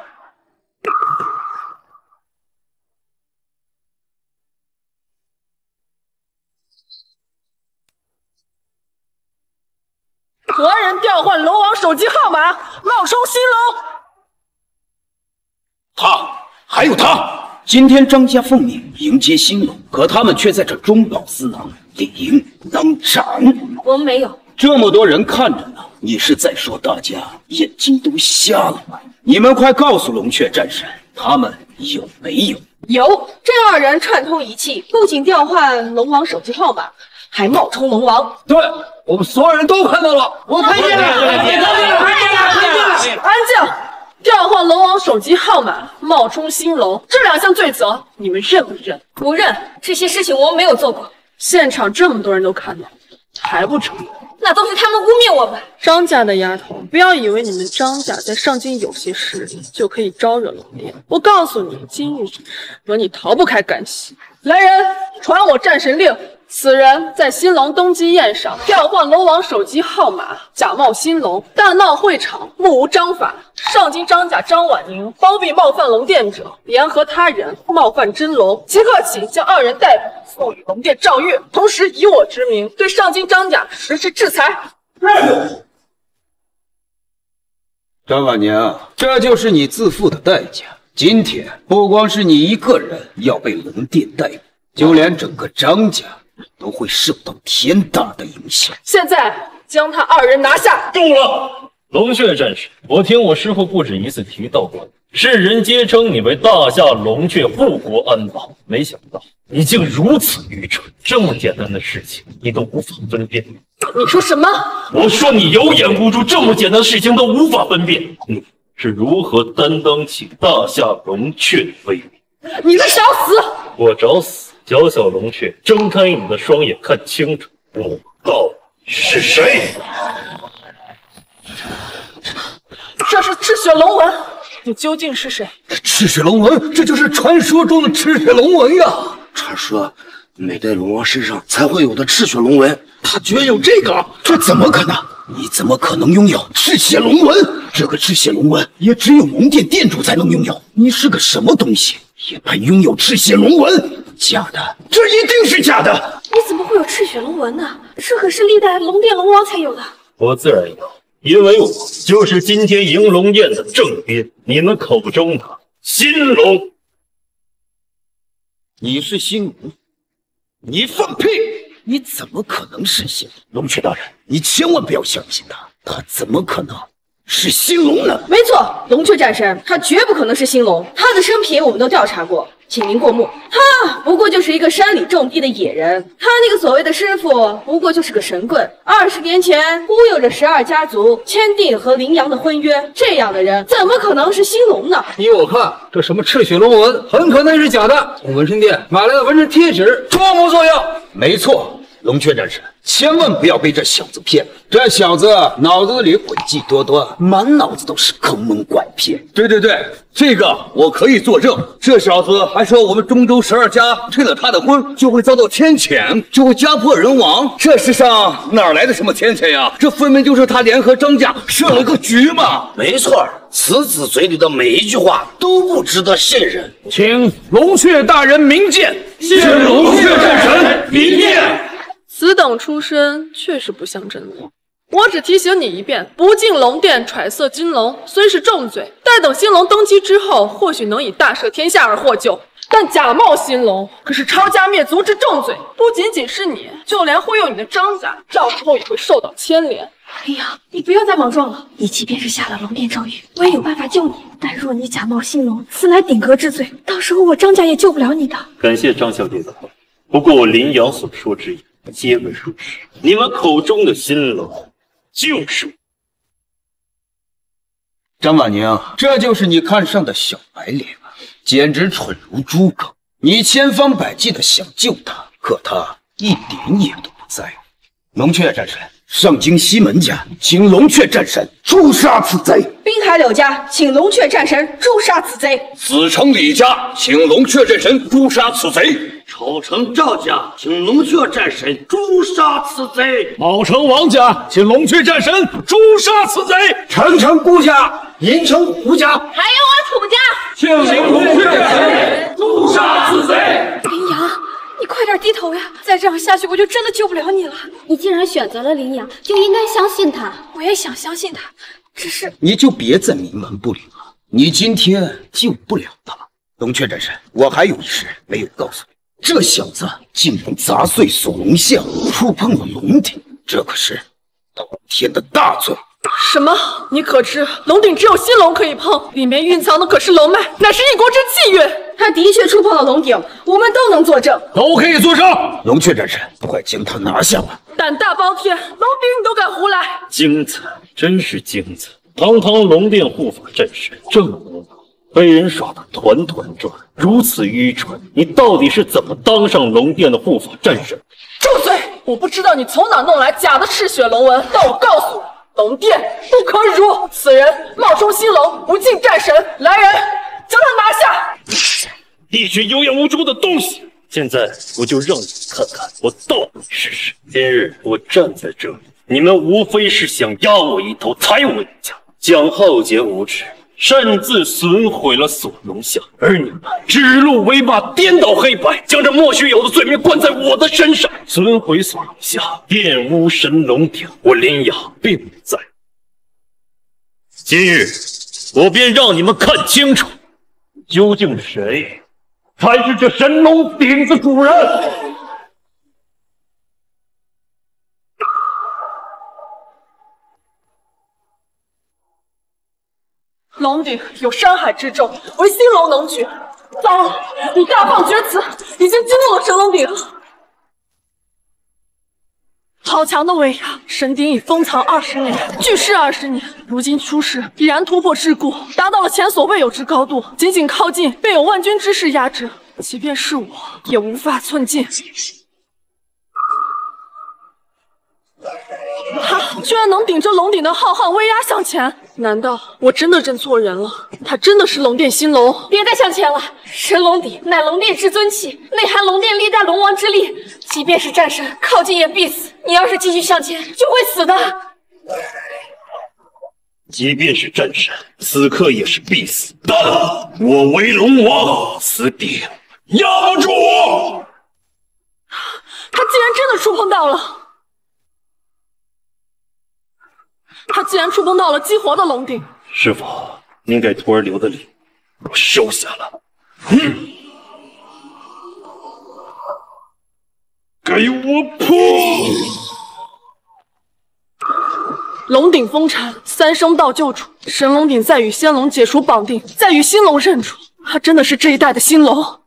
何人调换龙王手机号码，冒充新龙？ 他，还有他！今天张家奉命迎接新龙，可他们却在这中饱私囊，理应当斩。 我们没有。 这么多人看着呢，你是在说大家眼睛都瞎了吗？你们快告诉龙雀战神，他们有没有？ 有，这二人串通一气，不仅调换龙王手机号码，还冒充龙王。 对，我们所有人都看到了，我看见了， 安静！调换龙王手机号码，冒充新龙，这2项罪责，你们认不认？ 不认，这些事情我们没有做过。 现场这么多人都看到，还不承认？ 那都是他们污蔑我们。 张家的丫头，不要以为你们张家在上京有些势力，就可以招惹龙殿。我告诉你，今日若你逃不开干系，来人，传我战神令， 此人在新龙登基宴上调换龙王手机号码，假冒新龙，大闹会场，目无章法。上京张家张婉宁包庇冒犯龙殿者，联合他人冒犯真龙，即刻起将2人逮捕，送与龙殿诏阅，同时以我之名对上京张家实施制裁。 张婉宁，这就是你自负的代价。今天不光是你一个人要被龙殿逮捕，就连整个张家都会受到天大的影响。 现在将他2人拿下。 够了，龙雀战士，我听我师父不止一次提到过，世人皆称你为大夏龙雀护国安保，没想到你竟如此愚蠢，这么简单的事情你都无法分辨。 你说什么？ 我说你有眼无珠，这么简单的事情都无法分辨，你是如何担当起大夏龙雀的威名？ 你在找死！ 我找死！小小龙雀，睁开你的双眼，看清楚，我到底是谁？ 这是赤血龙纹，你究竟是谁？ 赤血龙纹，这就是传说中的赤血龙纹呀！传说每代龙王身上才会有的赤血龙纹，他居然有这个，这怎么可能？你怎么可能拥有赤血龙纹？这个赤血龙纹也只有龙殿殿主才能拥有。你是个什么东西，也配拥有赤血龙纹？假的，这一定是假的！ 你怎么会有赤血龙纹呢？这可是历代龙殿龙王才有的。 我自然有，因为我就是今天迎龙宴的正编，你们口中的新龙。 你是新龙？你放屁！你怎么可能是新龙？龙雀大人，你千万不要相信他，他怎么可能是新龙呢？ 没错，龙雀战神，他绝不可能是新龙，他的生平我们都调查过，请您过目。他不过就是一个山里种地的野人，他那个所谓的师傅不过就是个神棍，20年前忽悠着12家族签订和羚羊的婚约，这样的人怎么可能是新龙呢？ 依我看，这什么赤血龙纹很可能是假的，从纹身店买来的纹身贴纸装模作样。 没错，龙雀战士，千万不要被这小子骗了。这小子脑子里诡计多端，满脑子都是坑蒙拐骗。 对，这个我可以作证。这小子还说我们中州12家退了他的婚，就会遭到天谴，就会家破人亡。这世上哪来的什么天谴呀？这分明就是他联合张家设了个局嘛！ 没错，此子嘴里的每一句话都不值得信任。 请龙雀大人明鉴。 谢龙雀战神明鉴。 此等出身确实不像真龙。我只提醒你一遍，不进龙殿揣测金龙虽是重罪，待等新龙登基之后，或许能以大赦天下而获救。但假冒新龙可是抄家灭族之重罪，不仅仅是你，就连忽悠你的张家，到时候也会受到牵连。 羚羊，你不要再莽撞了。你即便是下了龙殿诏狱，我也有办法救你。但若你假冒新龙，此乃顶格之罪，到时候我张家也救不了你的。 感谢张小姐的话，不过我羚羊所说之言皆为属实。你们口中的新龙，就是我。 张婉宁，这就是你看上的小白脸啊，简直蠢如猪狗。你千方百计的想救他，可他一点也都不在乎。龙雀战神，上京西门家，请龙雀战神诛杀此贼； 滨海柳家，请龙雀战神诛杀此贼； 子城李家，请龙雀战神诛杀此贼； 丑城赵家，请龙雀战神诛杀此贼； 卯城王家，请龙雀战神诛杀此贼； 城城顾家，银城胡家， 还有我楚家， 请龙雀战神诛杀此贼。 羚羊，你快点低头呀！再这样下去，我就真的救不了你了。 你既然选择了羚羊，就应该相信他。 我也想相信他，只是你就别再冥顽不灵了。你今天救不了他了。龙雀战神，我还有一事没有告诉你，这小子竟然砸碎锁龙像，触碰了龙鼎，这可是滔天的大罪。 什么？你可知龙鼎只有新龙可以碰，里面蕴藏的可是龙脉，乃是一国之气运。 他的确触碰了龙鼎，我们都能作证， 都可以作证。 龙雀战神，快将他拿下吧！ 胆大包天，龙鼎你都敢胡来！ 精彩，真是精彩！堂堂龙殿护法战神，这么无脑，被人耍得团团转，如此愚蠢，你到底是怎么当上龙殿的护法战神？ 住嘴！我不知道你从哪弄来假的赤血龙纹，但我告诉你，龙殿不可辱！此人冒充新龙，不敬战神，来人，将他拿下！ 一群有眼无珠的东西， 现在我就让你们看看我到底是谁。今日我站在这里，你们无非是想压我一头，踩我一脚。蒋浩杰无耻，擅自损毁了锁龙像，而你们指鹿为马，颠倒黑白，将这莫须有的罪名冠在我的身上，损毁锁龙像，玷污神龙鼎。我林阳并不在乎。今日我便让你们看清楚，究竟谁才是这神龙鼎的主人。 龙鼎有山海之重，唯兴隆能举。糟了，你大放厥词，已经激怒了神龙鼎。好强的威压！神鼎已封藏20年，聚世20年，如今出世，已然突破桎梏，达到了前所未有之高度。仅仅靠近，便有万军之势压制，即便是我，也无法寸进。他居然能顶着龙鼎的浩瀚威压向前，难道我真的认错人了？他真的是龙殿新龙？ 别再向前了，神龙鼎乃龙殿之尊器，内含龙殿历代龙王之力，即便是战神靠近也必死。你要是继续向前，就会死的。 即便是战神，此刻也是必死。但我为龙王，此鼎压不住我。 他竟然真的触碰到了。他竟然触碰到了激活的龙鼎， 师傅，您给徒儿留的礼，我收下了。给我破！ 龙鼎封禅，3声道救主，神龙鼎再与仙龙解除绑定，再与新龙认主，他真的是这一代的新龙。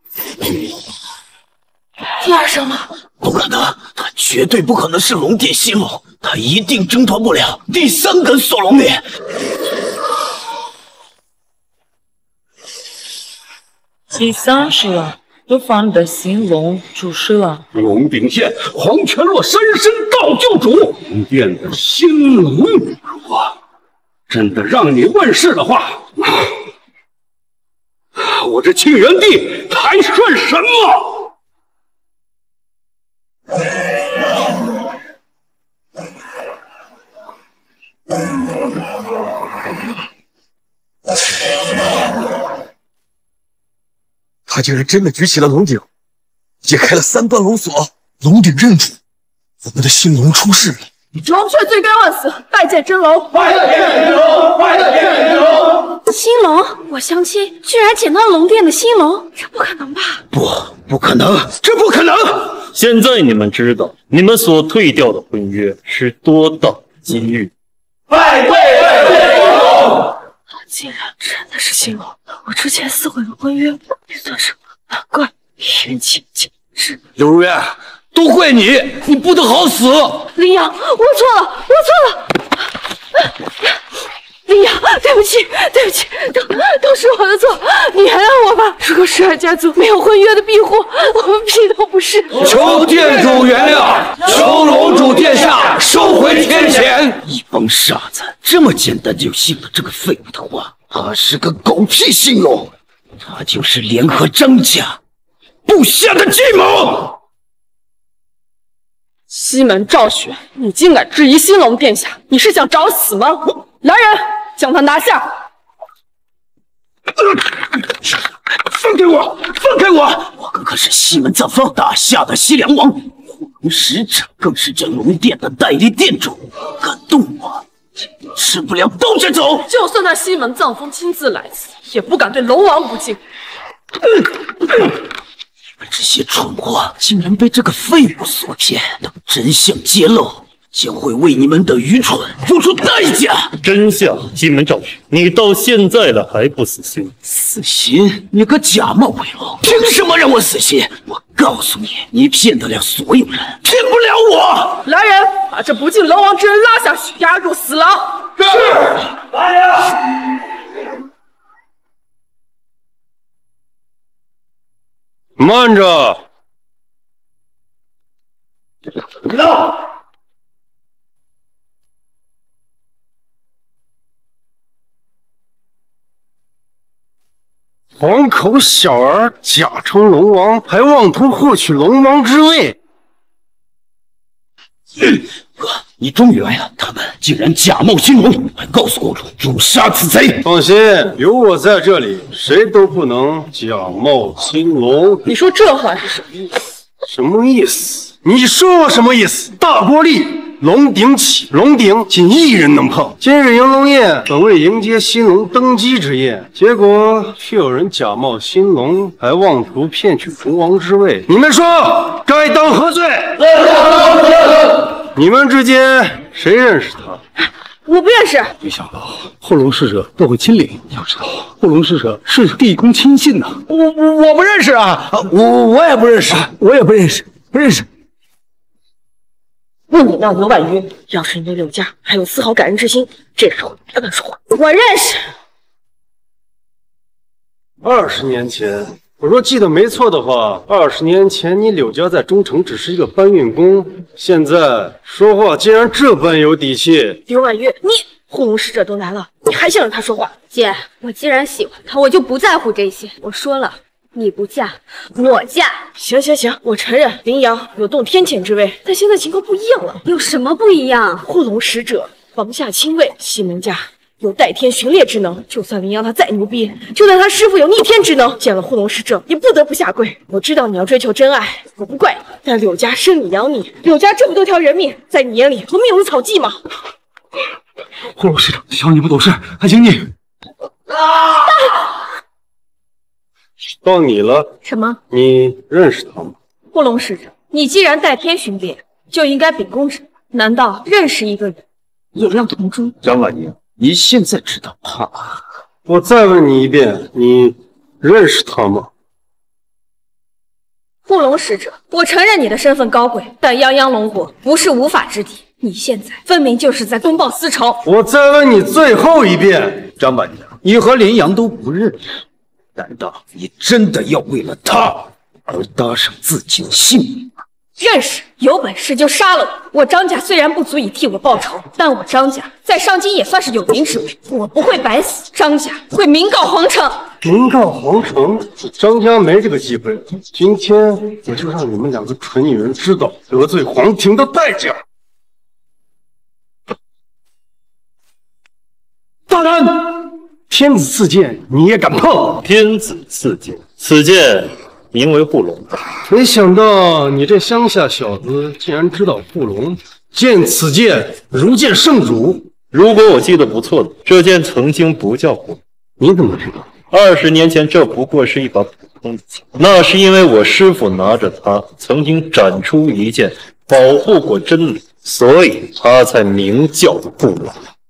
第2声吗？ 不可能，他绝对不可能是龙殿新龙，他一定挣脱不了第3根锁龙链。 第3声，又放你的新龙出世了。 龙鼎现黄泉落3身道救主，龙殿的新龙。如果真的让你问世的话，我这庆元帝还算什么？ 他竟然真的举起了龙鼎，解开了3段龙锁，龙鼎认主，我们的新龙出世了。 龙雀罪该万死，拜见真龙！ 拜见真龙！拜见真龙！ 新龙，我相亲居然捡到了龙殿的新龙，这不可能吧？ 不可能，这不可能！ 现在你们知道，你们所退掉的婚约是多大机遇？ 拜见龙！ 竟然真的是新龙！我之前撕毁了婚约，也算是难怪冤情尽致。 刘如渊，都怪你，你不得好死！ 林阳，我错了，我错了。林阳，对不起，对不起，都是我的错，你原谅我吧。如果12家族没有婚约的庇护，我们屁都不是。 求店主原谅，求龙主殿下收回天谴。 一帮傻子，这么简单就信了这个废物的话？他是个狗屁新龙，他就是联合张家布下的计谋。 西门赵雪，你竟敢质疑新龙殿下，你是想找死吗？来人，将他拿下！ 放开我！放开我！我哥哥是西门藏方大夏的西凉王，护龙使者更是这龙殿的代理殿主，敢动我，吃不了兜着走！ 就算那西门藏风亲自来此，也不敢对龙王不敬。 你们这些蠢货，竟然被这个废物所骗，等真相揭露，将会为你们的愚蠢付出代价。 真相，西门赵雪，你到现在了还不死心？ 死心？你个假冒伪龙，凭什么让我死心？我告诉你，你骗得了所有人，骗不了我。 来人，把这不敬龙王之人拉下去，押入死牢。 是，来人！ 慢着！ 走！ 黄口小儿假称龙王，还妄图获取龙王之位。 哥，你终于来了！他们竟然假冒金龙，快告诉公主诛杀此贼！ 放心，有我在这里，谁都不能假冒金龙。 你说这话是什么意思？ 什么意思？你说我什么意思？大国立，龙鼎起，龙鼎仅一人能碰。今日迎龙宴本为迎接新龙登基之宴，结果却有人假冒新龙，还妄图骗取龙王之位。你们说该当何罪？你们之间谁认识他？ 我不认识。 没想到后龙使者都会亲临，要知道后龙使者是地公亲信呐。 我不认识啊，我也不认识， 我也不认识，不认识。 问你呢，刘婉瑜，要是你对柳家还有丝毫感恩之心，这时候别乱说话。我认识。 20年前，我若记得没错的话，20年前你柳家在中城只是一个搬运工，现在说话竟然这般有底气。 刘婉瑜，你护龙使者都来了，你还想让他说话？ 姐，我既然喜欢他，我就不在乎这些。我说了，你不嫁，我嫁。 行，我承认林阳有动天谴之位，但现在情况不一样了。 有什么不一样？ 护龙使者王下亲卫，西门家有代天寻猎之能，就算林阳他再牛逼，就算他师傅有逆天之能，见了护龙使者也不得不下跪。我知道你要追求真爱，我不怪你，但柳家生你养你，柳家这么多条人命，在你眼里和命如草芥吗？ 护龙使者，想你不懂事，还请你。 到你了。 什么？ 你认识他吗？ 护龙使者，你既然代天巡猎，就应该秉公执法。难道认识一个人也要同诛？ 张婉宁，你现在知道他？ 我再问你一遍，你认识他吗？ 护龙使者，我承认你的身份高贵，但泱泱龙国不是无法之地。你现在分明就是在公报私仇。 我再问你最后一遍， 张婉宁，你和林阳都不认识，难道你真的要为了他而搭上自己的性命吗？ 认识，有本事就杀了我。我张家虽然不足以替我报仇，但我张家在上京也算是有名之辈，我不会白死，张家会名告皇城。 名告皇城？张家没这个机会。今天我就让你们两个蠢女人知道得罪皇庭的代价。大胆！天子赐剑，你也敢碰？ 天子赐剑，此剑名为护龙。 没想到你这乡下小子竟然知道护龙，见此剑如见圣主。 如果我记得不错的，这剑曾经不叫护龙。 你怎么知道 ？20年前，这不过是一把普通的剑，那是因为我师父拿着它曾经斩出一剑，保护过真理，所以它才名叫护龙。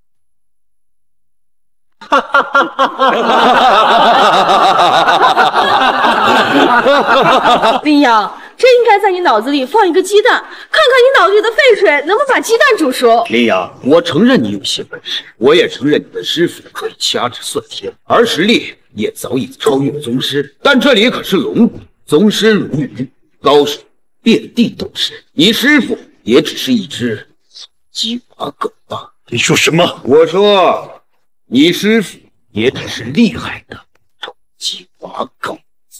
林阳，真应该在你脑子里放一个鸡蛋，看看你脑子里的沸水能不能把鸡蛋煮熟。 林阳，我承认你有些本事，我也承认你的师傅可以掐指算天，而实力也早已超越了宗师。但这里可是龙国，宗师如云，高手遍地都是，你师傅也只是一只鸡娃狗罢。 你说什么？ 我说。你师傅也只是厉害的臭鸡娃狗。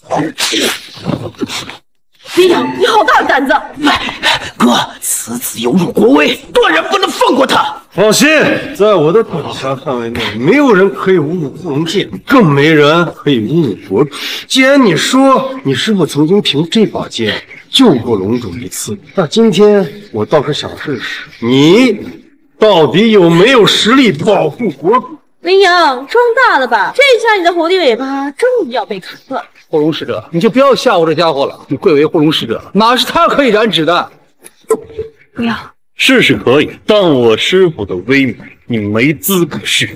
林阳，你好大的胆子！ 哥，此子有辱国威，断然不能放过他。 放心，在我的管辖范围内，没有人可以侮辱护龙剑，更没人可以侮辱国主。既然你说你师傅曾经凭这把剑救过龙主一次，那今天我倒是想试试，你到底有没有实力保护国主？ 林阳，装大了吧？这下你的狐狸尾巴终于要被砍断。 护龙使者，你就不要吓唬这家伙了。你贵为护龙使者，哪是他可以染指的？ 不要， 是可以，但我师傅的威名，你没资格试。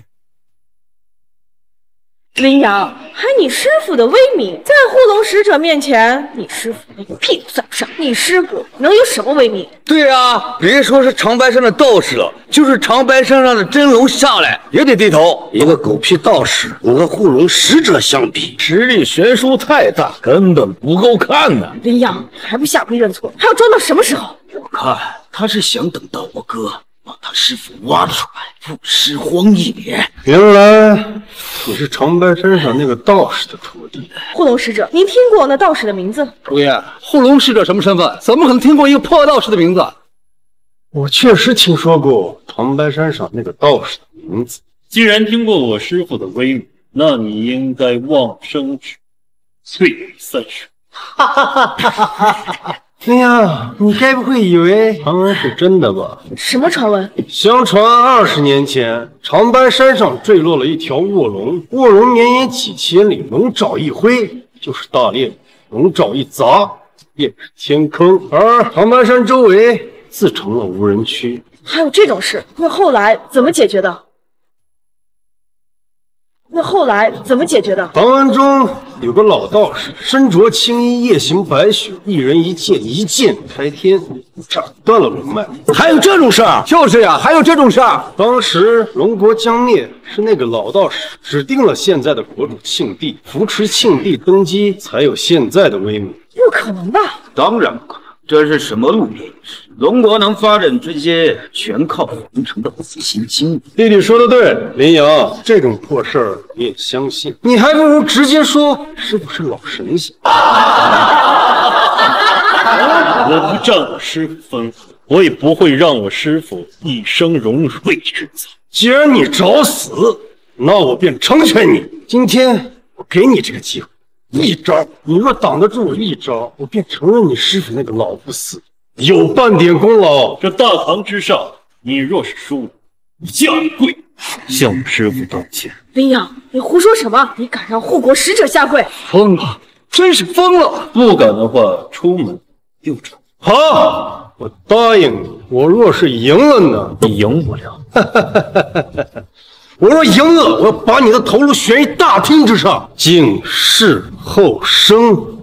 林阳，还你师傅的威名，在护龙使者面前，你师傅连个屁都算不上。你师傅能有什么威名？ 对啊，别说是长白山的道士了，就是长白山上的真龙下来也得低头。 一个狗屁道士能和护龙使者相比， 实力悬殊太大，根本不够看的。 林阳，还不下跪认错？还要装到什么时候？ 我看他是想等到我哥把他师傅挖出来，不失荒一脸。 原来你是长白山上那个道士的徒弟。 护龙使者，您听过那道士的名字？ 主爷，护龙使者什么身份？怎么可能听过一个破道士的名字？ 我确实听说过长白山上那个道士的名字。 既然听过我师傅的威名，那你应该往生去，罪孽30。 哈哈哈哈哈哈！哎呀，你该不会以为传闻是真的吧？ 什么传闻？ 相传20年前，长白山上坠落了一条卧龙，卧龙绵延几千里，龙爪一挥就是大猎，龙爪一砸便是天坑，而长白山周围自成了无人区。 还有这种事？那后来怎么解决的？ 传闻中有个老道士，身着青衣，夜行白雪，一人一剑，一剑开天，斩断了龙脉。 还有这种事儿？ 就是呀，还有这种事儿。 当时龙国将灭，是那个老道士指定了现在的国主庆帝，扶持庆帝登基，才有现在的威名。 不可能吧？ 当然不可能，这是什么路边野事？龙国能发展这些，全靠皇城的复兴精力。 弟弟说的对，林阳，这种破事儿你也相信？你还不如直接说师傅是老神仙。 我不占我师傅吩咐，我也不会让我师傅一生荣辱之走。 既然你找死，那我便成全你。今天我给你这个机会，一招，你若挡得住我一招，我便承认你师傅那个老不死。有半点功劳， 这大唐之上，你若是输了，下跪向我师傅道歉。 林阳，你胡说什么？你敢让护国使者下跪？ 疯了，真是疯了！ 不敢的话，出门就出。 好，我答应你。我若是赢了呢？ 你赢不了。 我若赢了，我要把你的头颅悬于大厅之上，警示后生。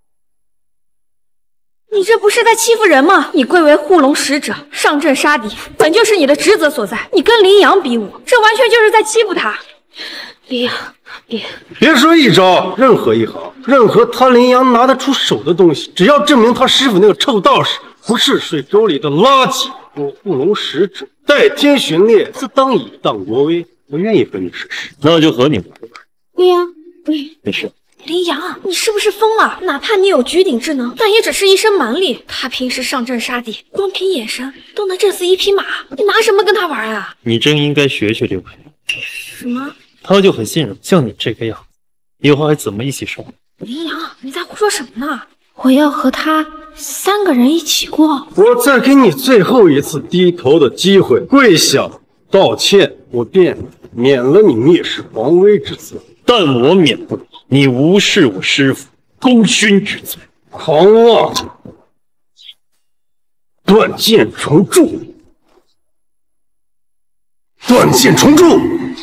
你这不是在欺负人吗？你贵为护龙使者，上阵杀敌，本就是你的职责所在。你跟林阳比武，这完全就是在欺负他。林阳， 别说一招，任何一行，任何他林阳拿得出手的东西，只要证明他师傅那个臭道士不是水沟里的垃圾，我护龙使者代天巡猎，自当以荡国威。我愿意和你试试。 那就和你玩玩。 林阳， 没事。 林阳，你是不是疯了？哪怕你有绝顶智能，但也只是一身蛮力。他平时上阵杀敌，光凭眼神都能震死一匹马，你拿什么跟他玩啊？ 你真应该学学刘培。 什么？ 他就很信任，像你这个样子，以后还怎么一起生活？ 林阳，你在胡说什么呢？我要和他3个人一起过。 我再给你最后一次低头的机会，跪下道歉，我便免了你蔑视皇威之责。 但我免不了你无视我师父功勋之罪。 狂妄！断剑重铸！断剑重铸！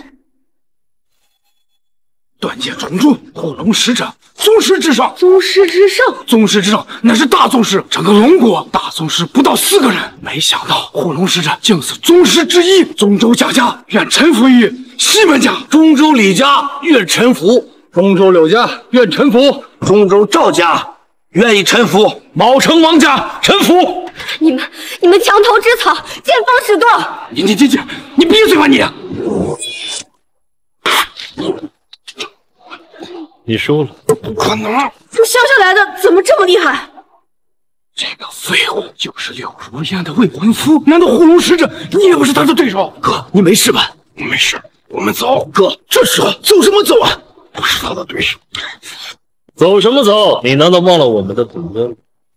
断剑重铸！护龙使者，宗师之上！ 宗师之上！ 宗师之上，乃是大宗师，整个龙国大宗师不到4个人。没想到护龙使者竟是宗师之一。中州贾家愿臣服于西门家， 中州李家愿臣服， 中州柳家愿臣服， 中州赵家愿意臣服，卯城王家臣服。 你们墙头之草，见风使舵。 你闭嘴吧你！ 你输了。 不可能！ 这乡下来的怎么这么厉害？ 这个废物就是柳如烟的未婚夫，难道护龙使者你也不是他的对手？ 哥，你没事吧？ 没事，我们走。 哥，这时候走什么走啊？ 不是他的对手。 走什么走？你难道忘了我们的本分了？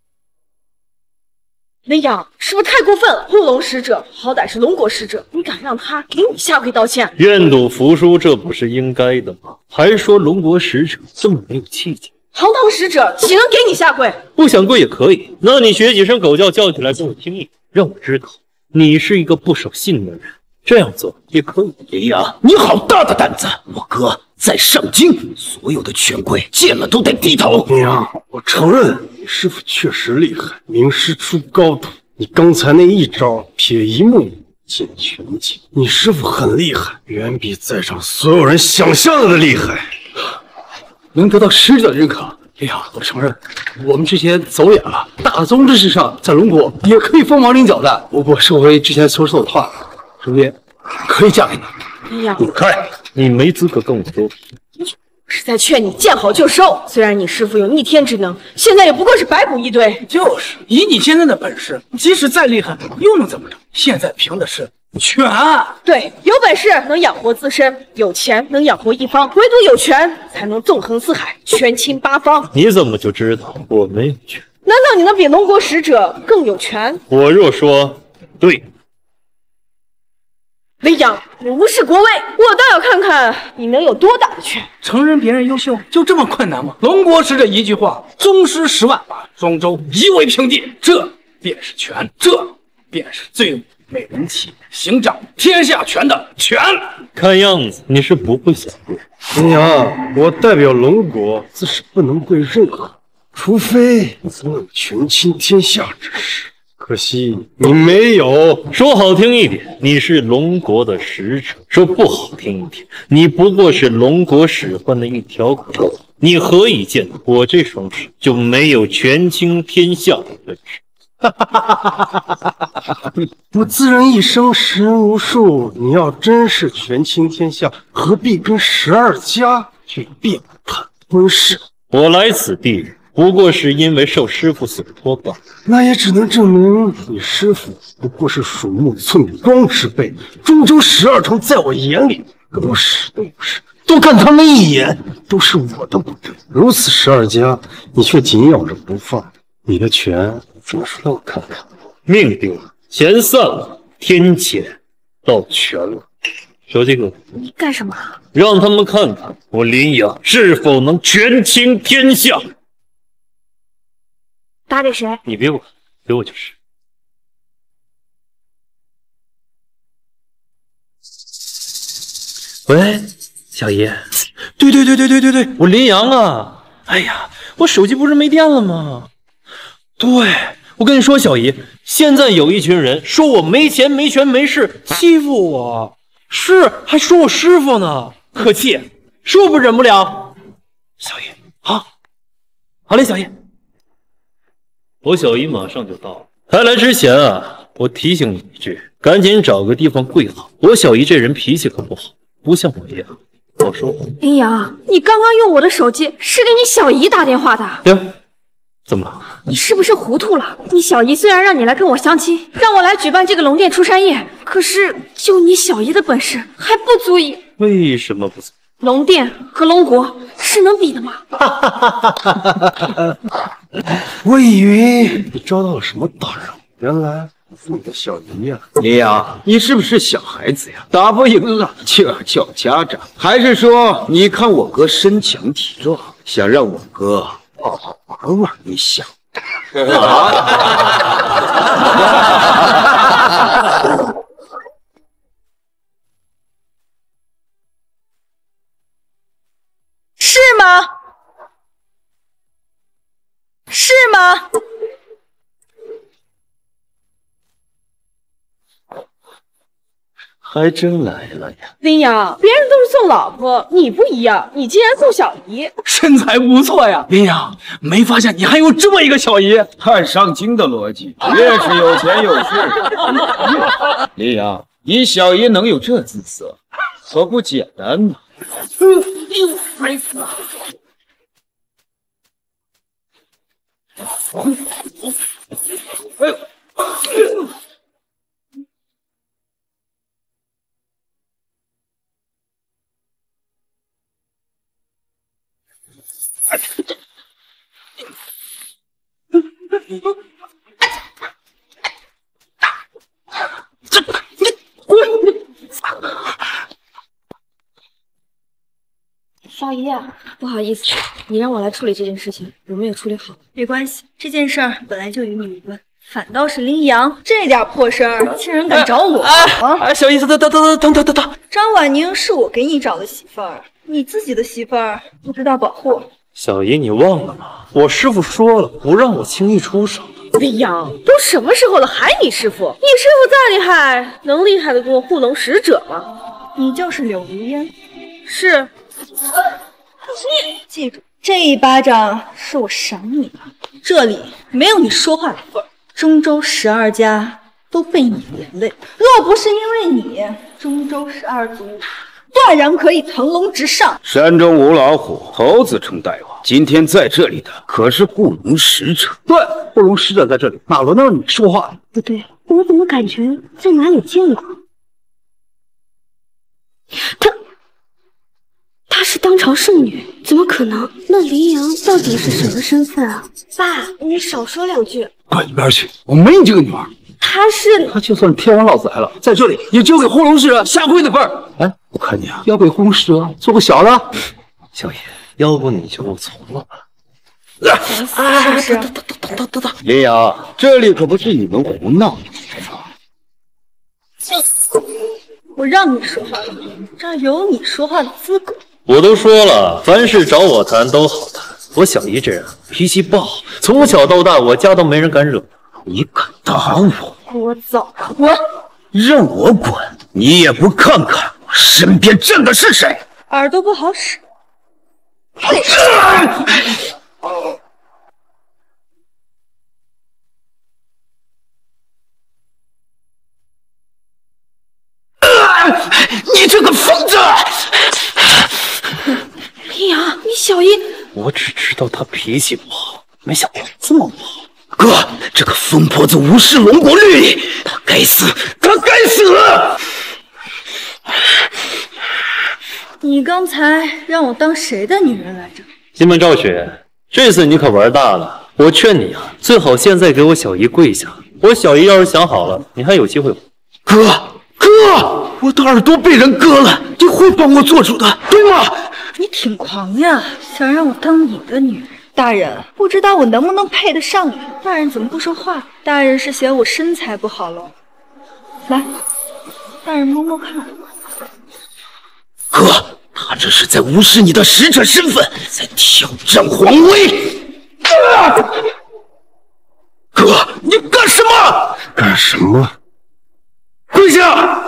林阳，是不是太过分了？护龙使者好歹是龙国使者，你敢让他给你下跪道歉？ 愿赌服输，这不是应该的吗？还说龙国使者这么没有气节， 堂堂使者岂能给你下跪？ 不想跪也可以。那你学几声狗叫，叫起来给我听一听，让我知道你是一个不守信的人。这样做也可以。 林阳，你好大的胆子！我哥在上京，所有的权贵见了都得低头。 娘，我承认你师傅确实厉害，名师出高徒。你刚才那一招撇一目见全景，你师傅很厉害，远比在场所有人想象的厉害。 能得到使者的认可，哎呀，我承认我们之前走眼了。大宗之上，在龙国也可以锋芒凌角的。不过是我之前说错话了。 朱叶可以嫁给你。 林阳， 滚开！你没资格跟我说。 是在劝你见好就收。虽然你师傅有逆天之能，现在也不过是白骨一堆。 就是以你现在的本事，即使再厉害，又能怎么着？现在凭的是权。 对，有本事能养活自身，有钱能养活一方，唯独有权才能纵横四海，权倾八方。 你怎么就知道我没有权？ 难道你能比龙国使者更有权？ 我若说对， 林阳，你无视国威，我倒要看看你能有多大的权。 承认别人优秀就这么困难吗？龙国使者一句话，宗师10万，把庄周夷为平地，这便是权，这便是最为人气、行掌天下权的权。 看样子你是不会想过。 林阳，我代表龙国，自是不能跪任何，除非曾有权倾天下之事。可惜你没有。 说好听一点，你是龙国的使者；说不好听一点，你不过是龙国使唤的一条狗。你何以见我这双手就没有权倾天下的本事？ 我自认一生识人无数，你要真是权倾天下，何必跟12家去变判婚事？ 我来此地不过是因为受师傅所托罢， 那也只能证明你师傅不过是鼠目寸光之辈。中州12城在我眼里都不是，多看他们一眼都是我的不对。如此12家，你却紧咬着不放，你的权怎么说让我看看？ 命定了，钱散了，天谴到全了。小鸡哥， 你干什么？ 让他们看看我林阳是否能权倾天下。 打给谁？ 你别管，给我就是。喂，小姨。对，我林阳啊！哎呀，我手机不是没电了吗？对，我跟你说，小姨，现在有一群人说我没钱、没权、没势，欺负我，是还说我师傅呢，可气，是我不忍不了。小姨，好嘞，小姨。我小姨马上就到了。开来之前啊，我提醒你一句，赶紧找个地方跪好。我小姨这人脾气可不好，不像我一样好说话。 林阳，你刚刚用我的手机是给你小姨打电话的。 呀，怎么了？ 你是不是糊涂了？你小姨虽然让你来跟我相亲，让我来举办这个龙殿出山宴，可是就你小姨的本事还不足以。 为什么不足？ 龙殿和龙国是能比的吗？ 我以为你招到了什么大人，原来是你的小姨呀。 林阳，你是不是小孩子呀？打不赢了就要叫家长，还是说你看我哥身强体壮，想让我哥好好玩玩一下？ 是吗？是吗？ 还真来了呀！ 林阳，别人都是送老婆，你不一样，你竟然送小姨， 身材不错呀。林阳，没发现你还有这么一个小姨？ 看上京的逻辑，越是有钱有势。林阳，你小姨能有这姿色，可不简单呐。 没死。哎呦！ 少姨，不好意思，你让我来处理这件事情，我没有处理好。 没关系，这件事儿本来就与你无关，反倒是林阳这点破事儿，竟然敢找我！ 小姨子，等， 张婉宁是我给你找的媳妇儿，你自己的媳妇儿不知道保护。 小姨，你忘了吗？我师傅说了，不让我轻易出手。 林阳，都什么时候了，还你师傅？你师傅再厉害，能厉害得过护龙使者吗？ 你就是柳如烟。 是。 记住，这一巴掌是我赏你的，这里没有你说话的份儿。中州12家都被你连累。若不是因为你，中州12族断然可以腾龙直上。 山中无老虎，猴子称大王。今天在这里的可是护龙使者。 对，护龙使者在这里，哪轮到你说话？ 不对，我怎么感觉在哪里见过？她是当朝圣女，怎么可能？那黎阳到底是什么身份啊？爸，你少说2句。 滚一边去！我没你这个女儿。 她就算天王老子来了，在这里也只有给护龙使者下跪的份儿。哎，我看你啊，要给护龙使者做个小的。 小爷，要不你就从了吧。 林阳，这里可不是你们胡闹的地方。 我让你说话了，这儿有你说话的资格。 我都说了，凡事找我谈都好谈。我小姨这人脾气暴，从小到大我家都没人敢惹。 你敢打我？ 给我走，滚！ 让我滚，你也不看看我身边站的是谁？ 耳朵不好使。 你这个疯子！ 林阳，你小姨…… 我只知道他脾气不好，没想到这么不好。 哥，这个疯婆子无视龙国律例，他该死，他该死！ 你刚才让我当谁的女人来着？ 西门赵雪，这次你可玩大了。我劝你啊，最好现在给我小姨跪下。我小姨要是想好了，你还有机会。 哥，我的耳朵被人割了，你会帮我做主的，对吗？ 你挺狂呀，想让我当你的女人。大人，不知道我能不能配得上你？大人怎么不说话？大人是嫌我身材不好喽？来，大人摸摸看。 哥，他这是在无视你的使者身份，在挑战皇威。哥，你干什么？ 干什么？ 跪下！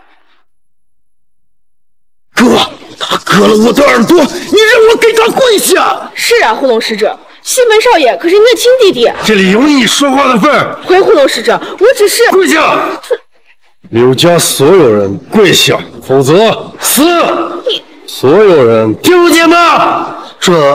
哥，他割了我的耳朵，你让我给他跪下！ 是啊，护龙使者，西门少爷可是您的亲弟弟， 这里有你说话的份儿。 回护龙使者，我只是跪下！柳家所有人跪下，否则死！所有人听见吗？ 这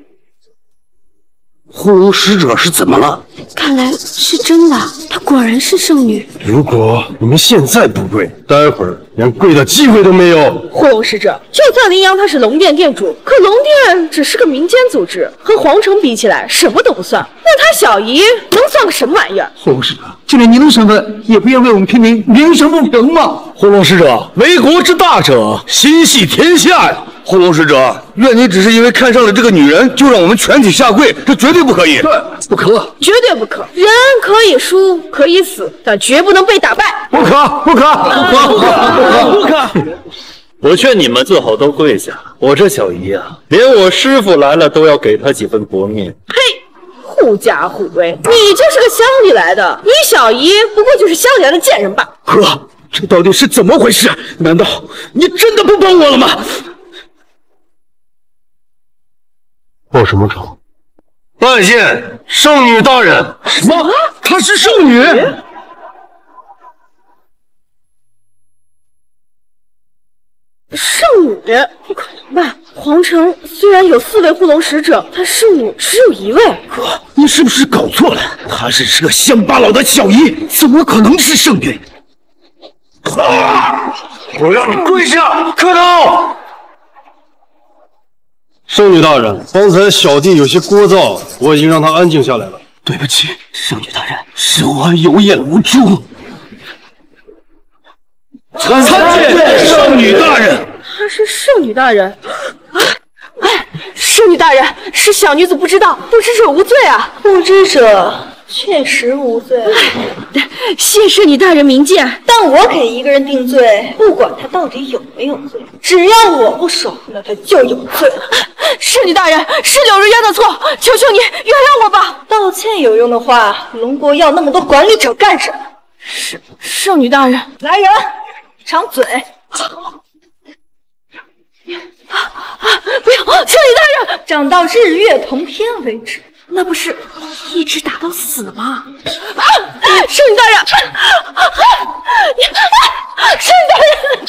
护龙使者是怎么了？ 看来是真的，她果然是圣女。 如果你们现在不跪，待会儿连跪的机会都没有。 护龙使者，就算林阳他是龙殿殿主，可龙殿只是个民间组织，和皇城比起来什么都不算。那他小姨能算个什么玩意儿？ 护龙使者，就连您的身份也不愿为我们平民鸣声不平吗？ 护龙使者，为国之大者，心系天下呀！ 护龙使者，愿你只是因为看上了这个女人，就让我们全体下跪，这绝对不可以。 对，不可， 绝对不可。人可以输，可以死，但绝不能被打败。 不可！ 我劝你们最好都跪下。我这小姨啊，连我师傅来了都要给她几分薄面。 呸！狐假虎威，你就是个乡里来的，你小姨不过就是乡里来的贱人罢。 哥，这到底是怎么回事？难道你真的不帮我了吗？ 报什么仇？拜见圣女大人。 什么？她是圣女？ 圣女？不可能吧！皇城虽然有4位护龙使者，但圣女只有1位。 哥，你是不是搞错了？她只是个乡巴佬的小姨，怎么可能是圣女？ 我让你跪下，磕头！圣女大人，刚才小弟有些聒噪，我已经让他安静下来了。 对不起，圣女大人，是我有眼无珠。参见圣女大人。 她是圣女大人。圣女大人，是小女子不知道，不知者无罪啊！ 不知者确实无罪。 谢圣女大人明鉴， 但我给一个人定罪，不管他到底有没有罪，只要我不爽，那他就有罪。 圣女大人，是柳如烟的错，求求你原谅我吧。 道歉有用的话，龙国要那么多管理者干什么？ 圣女大人， 来人，长嘴！ 不要，圣女大人， 长到日月同天为止。 那不是一直打到死吗？啊！圣女大人，圣女大人，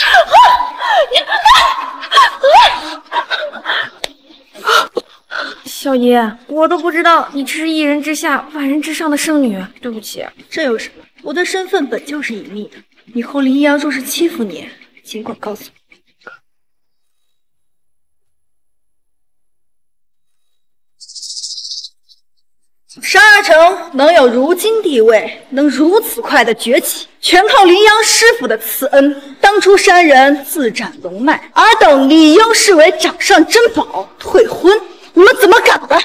小爷，我都不知道你这是一人之下万人之上的圣女，对不起。 这有什么？我的身份本就是隐秘的，以后林阳若是欺负你，尽管告诉我。12城能有如今地位，能如此快的崛起，全靠林阳师傅的慈恩。当初山人自斩龙脉，尔等理应视为掌上珍宝，退婚，你们怎么敢呢？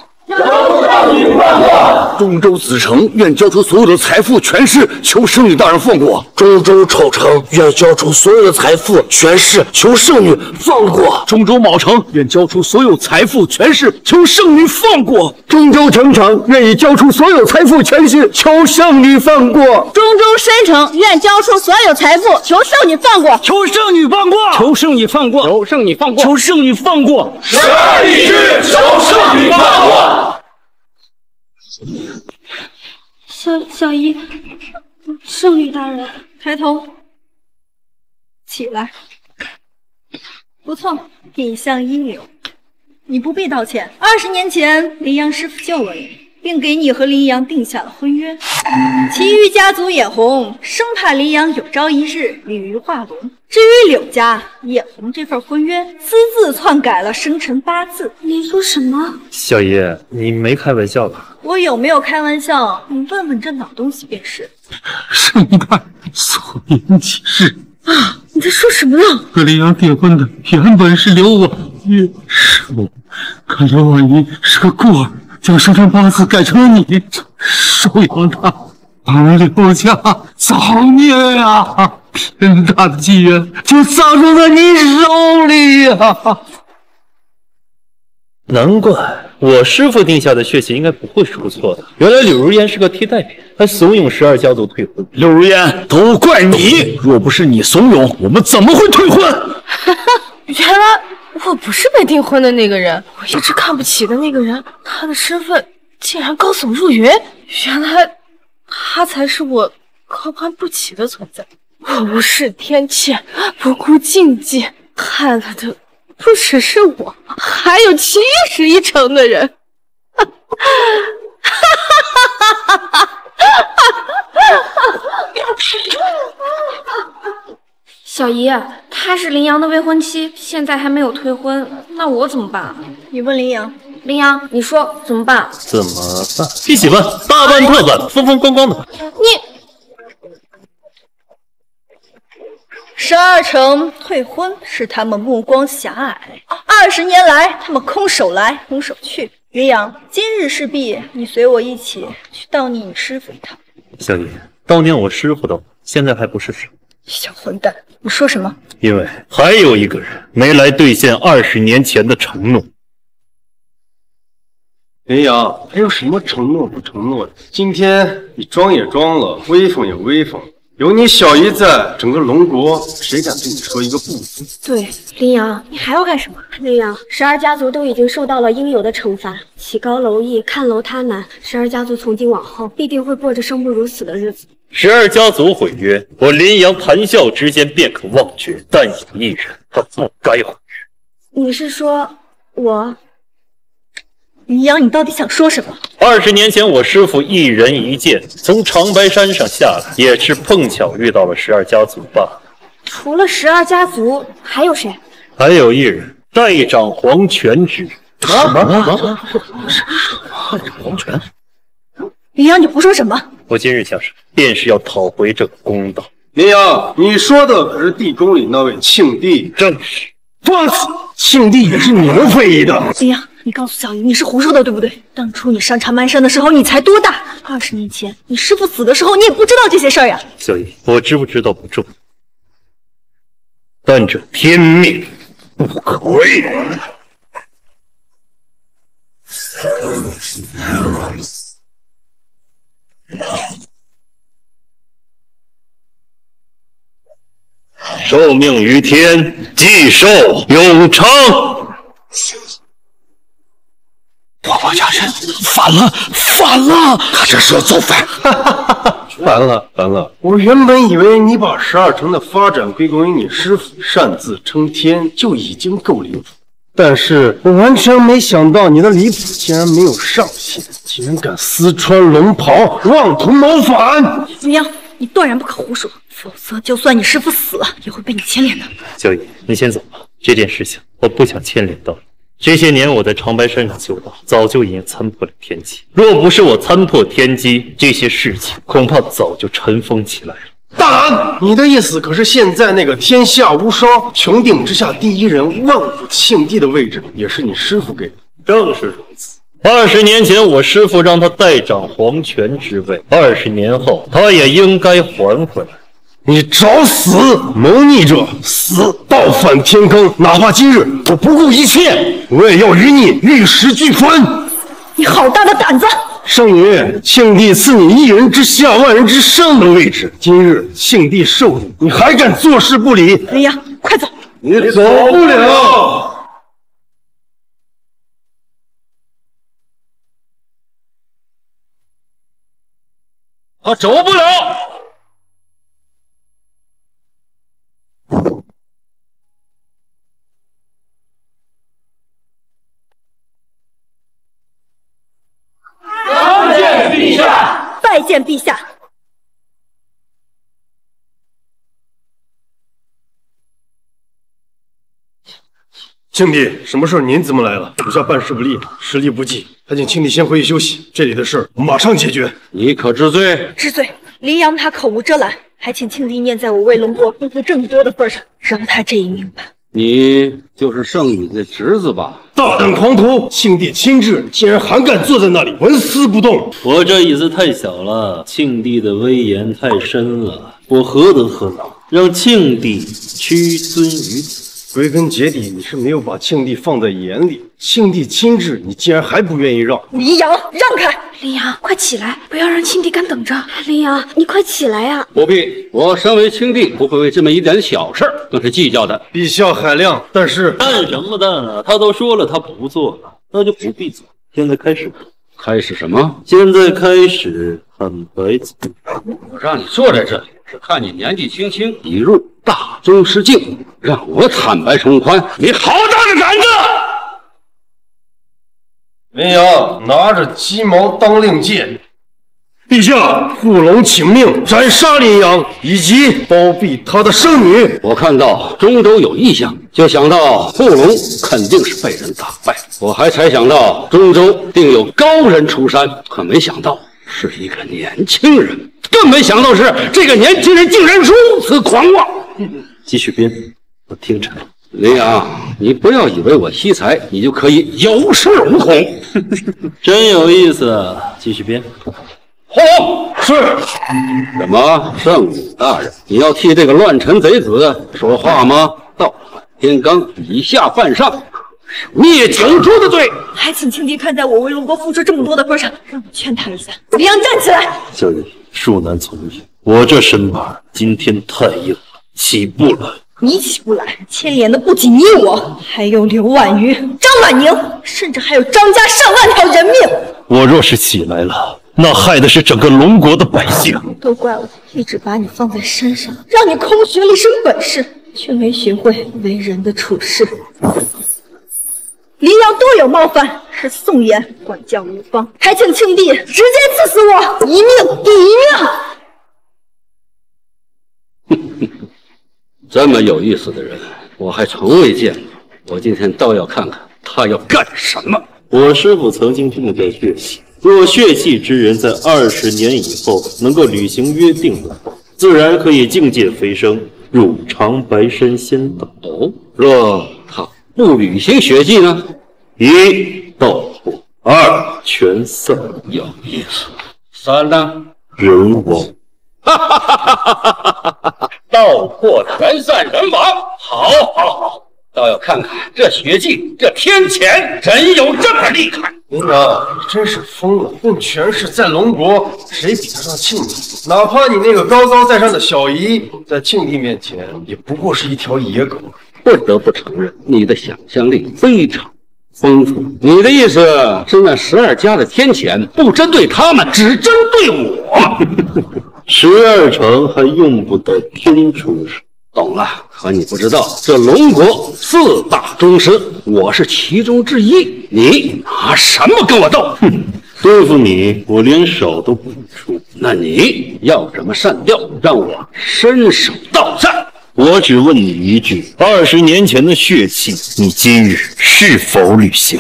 中州子城愿交出所有的财富权势，求圣女大人放过。中州丑城愿交出所有的财富权势，求圣女放过。中州卯城愿交出所有财富权势，求圣女放过。中州城城愿意交出所有财富权势，求圣女放过。 中州山城愿交出所有财富，求圣女放过。 求圣女放过。 求圣女放过。求圣女放过。 求圣女放过。 12立志，求圣女放过。 小姨，圣女大人， 抬头，起来。不错，品相一流。你不必道歉。20年前，林阳师傅救了你，并给你和林阳定下了婚约。其余家族眼红，生怕林阳有朝一日鲤鱼化龙。至于柳家，眼红这份婚约私自篡改了生辰八字。 你说什么？ 小爷，你没开玩笑吧？ 我有没有开玩笑？你问问这老东西便是。 圣女大人所言极是啊！你在说什么呢？ 和林阳订婚的原本是刘婉玉，是我，可刘婉玉是个孤儿，将生辰八字改成了你，收养他。俺刘家造孽呀！天大的机缘就砸中在你手里呀！ 难怪我师父定下的血契应该不会出错的。原来柳如烟是个替代品，还怂恿12家族退婚。 柳如烟，都怪你！若不是你怂恿，我们怎么会退婚？ 原来我不是被订婚的那个人，我一直看不起的那个人，他的身份竟然高耸入云。原来他才是我高攀不起的存在。我无视天堑，不顾禁忌，害了的不只是我，还有其余11城的人。 小姨，她是林阳的未婚妻，现在还没有退婚，那我怎么办？ 你问林阳。 林阳，你说怎么办？ 怎么办？一起办，大办特办，风风光光的办。 你 12城退婚是他们目光狭隘，20年来他们空手来空手去。林阳，今日势必你随我一起去悼念你师傅一趟。 小爷，悼念我师傅的，现在还不是时候。 小混蛋，你说什么？ 因为还有一个人没来兑现20年前的承诺。 林阳，还有什么承诺不承诺的？今天你装也装了，威风也威风了。有你小姨在，整个龙国谁敢对你说一个不字？ 对，林阳，你还要干什么？ 林阳，12家族都已经受到了应有的惩罚，起高楼毅，看楼他难。12家族从今往后必定会过着生不如死的日子。 12家族毁约，我林阳谈笑之间便可忘却，但有一人他不该毁约。 你是说我？ 林阳，你到底想说什么 ？20年前，我师父一人一剑从长白山上下来，也是碰巧遇到了12家族罢了。 除了12家族，还有谁？ 还有一人代掌黄泉之。 什么？ 黄泉？ 林阳，你胡说什么？ 我今日下山，便是要讨回这个公道。 林阳，你说的可是地宫里那位庆帝？ 正是。 放肆！庆帝也是你们非议的。 林阳，你告诉小姨，你是胡说的，对不对？当初你上长白山的时候，你才多大？20年前，你师父死的时候，你也不知道这些事儿呀。 小姨，我知不知道不重要，但这天命不可违。受命于天，既寿永昌。 花花家人反了，他这是要造反！ 完了！我原本以为你把12城的发展归功于你师傅，擅自称天就已经够离谱，但是我完全没想到你的离谱竟然没有上限，竟然敢私穿龙袍，妄图谋反！ 林阳，你断然不可胡说，否则就算你师傅死了，也会被你牵连的。 萧逸，你先走吧，这件事情我不想牵连到你。这些年我在长白山上修道，早就已经参破了天机。若不是我参破天机，这些事情恐怕早就尘封起来了。 大胆！你的意思可是现在那个天下无双、穹顶之下第一人、万古庆帝的位置，也是你师傅给的？ 正是如此。20年前我师父让他代掌皇权之位，20年后他也应该还回来。 你找死！谋逆者死，倒反天坑！哪怕今日我不顾一切，我也要与你玉石俱焚！ 你好大的胆子！ 圣女，庆帝赐你一人之下、万人之上的位置，今日庆帝受你，你还敢坐视不理？ 林阳，快走！ 你走不了！ 他走不了！ 拜见陛下。 庆帝，什么事您怎么来了？属下办事不力，实力不济，还请庆帝先回去休息。这里的事儿我马上解决。 你可知罪？ 知罪。林阳他口无遮拦，还请庆帝念在我为龙国付出这么多的份上，饶他这一命吧。 你就是圣女的侄子吧？ 大胆狂徒！庆帝亲至，竟然还敢坐在那里纹丝不动！ 我这椅子太小了，庆帝的威严太深了，我何德何能让庆帝屈尊于此？ 归根结底，你是没有把庆帝放在眼里。庆帝亲至，你竟然还不愿意让？ 林阳，让开！ 林阳，快起来，不要让庆帝干等着。林阳，你快起来呀！ 不必，我身为庆帝，不会为这么一点小事更是计较的。 陛下海量，但是淡什么淡啊？他都说了他不做了，那就不必做。现在开始。 开始什么？ 现在开始坦白从宽。 我让你坐在这里，是看你年纪轻轻已入大宗师境，让我坦白从宽，你好大的胆子！ 林阳拿着鸡毛当令箭。陛下，护龙请命斩杀林阳，以及包庇他的圣女。 我看到中州有异象，就想到护龙肯定是被人打败。我还猜想到中州定有高人出山，可没想到是一个年轻人，更没想到是这个年轻人竟然如此狂妄。 继续编，我听着。 林阳，你不要以为我惜才，你就可以有恃无恐。 真有意思，继续编。 护龙是什么？圣母大人，你要替这个乱臣贼子说话吗？倒反天罡，以下犯上，灭九族的罪。 还请庆帝看在我为龙国付出这么多的份上，让我劝他一下。林阳，站起来！ 小人恕难从命，我这身板今天太硬了，起不来。 你起不来，牵连的不仅你我，还有刘婉瑜、张婉宁，甚至还有张家上万条人命。 我若是起来了，那害的是整个龙国的百姓。 都怪我一直把你放在山上，让你空学了一身本事，却没学会为人的处事。林阳多有冒犯，是宋言管教无方，还请庆帝直接赐死我，一命抵一命。 这么有意思的人，我还从未见过。我今天倒要看看他要干什么。 我师父曾经病在血气，若血气之人在20年以后能够履行约定的话，自然可以境界飞升，入长白山仙道。 若他不履行血迹呢 ？1道破，2全散， 有意思。3呢？ 人亡。 道破全散人亡，好，倒要看看这血迹，这天谴真有这么厉害？ 林阳，你真是疯了！论权势，在龙国谁比得上庆帝？哪怕你那个高高在上的小姨，在庆帝面前也不过是一条野狗。 不得不承认，你的想象力非常丰富。你的意思是那12家的天谴不针对他们，只针对我 ？12城还用不得天出手。 懂了，可你不知道，这龙国4大宗师，我是其中之一。你拿什么跟我斗？ 对付你，我连手都不出。 那你要怎么上吊，让我伸手到战？ 我只问你一句：20年前的血气，你今日是否履行？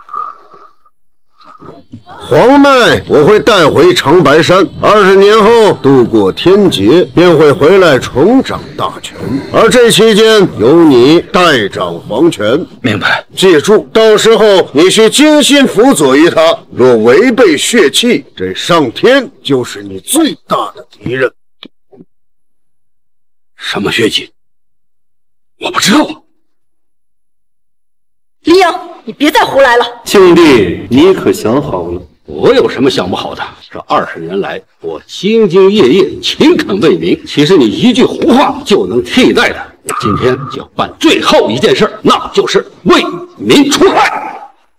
黄脉我会带回长白山，20年后度过天劫，便会回来重掌大权。而这期间由你代掌皇权。 明白。 记住，到时候你需精心辅佐于他。若违背血气，这上天就是你最大的敌人。 什么血气？我不知道。 黎阳，你别再胡来了。 庆帝，你可想好了？ 我有什么想不好的？这20年来，我兢兢业业，勤恳为民。其实你一句胡话就能替代的。今天就要办最后一件事，那就是为民除害。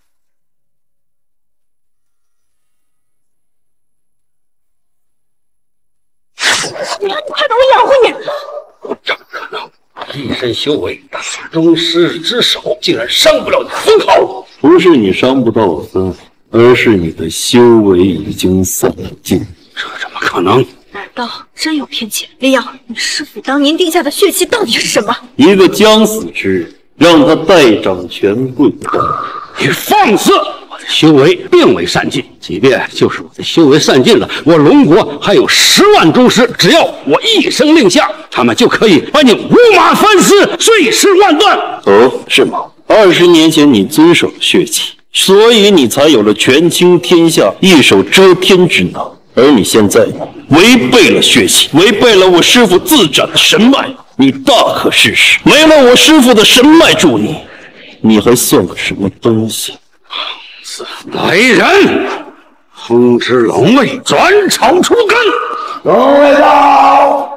你快把我养活你！ 怎么可能？一身修为，大宗师之手，竟然伤不了你分毫。 不是你伤不到我分毫，而是你的修为已经散尽。 这怎么可能？ 难道真有偏见？黎阳，你师父当年定下的血气到底是什么？ 一个将死之人，让他代掌权贵。 你放肆！我的修为并未散尽，即便就是我的修为散尽了，我龙国还有10万宗师，只要我一声令下，他们就可以把你五马分尸，碎尸万段。 哦，是吗？20年前你遵守了血气，所以你才有了权倾天下、一手遮天之能。而你现在违背了血气，违背了我师父自斩的神脉，你大可试试。没了我师父的神脉助你，你还算个什么东西？ 来人，通知龙卫转草除根。 龙卫到。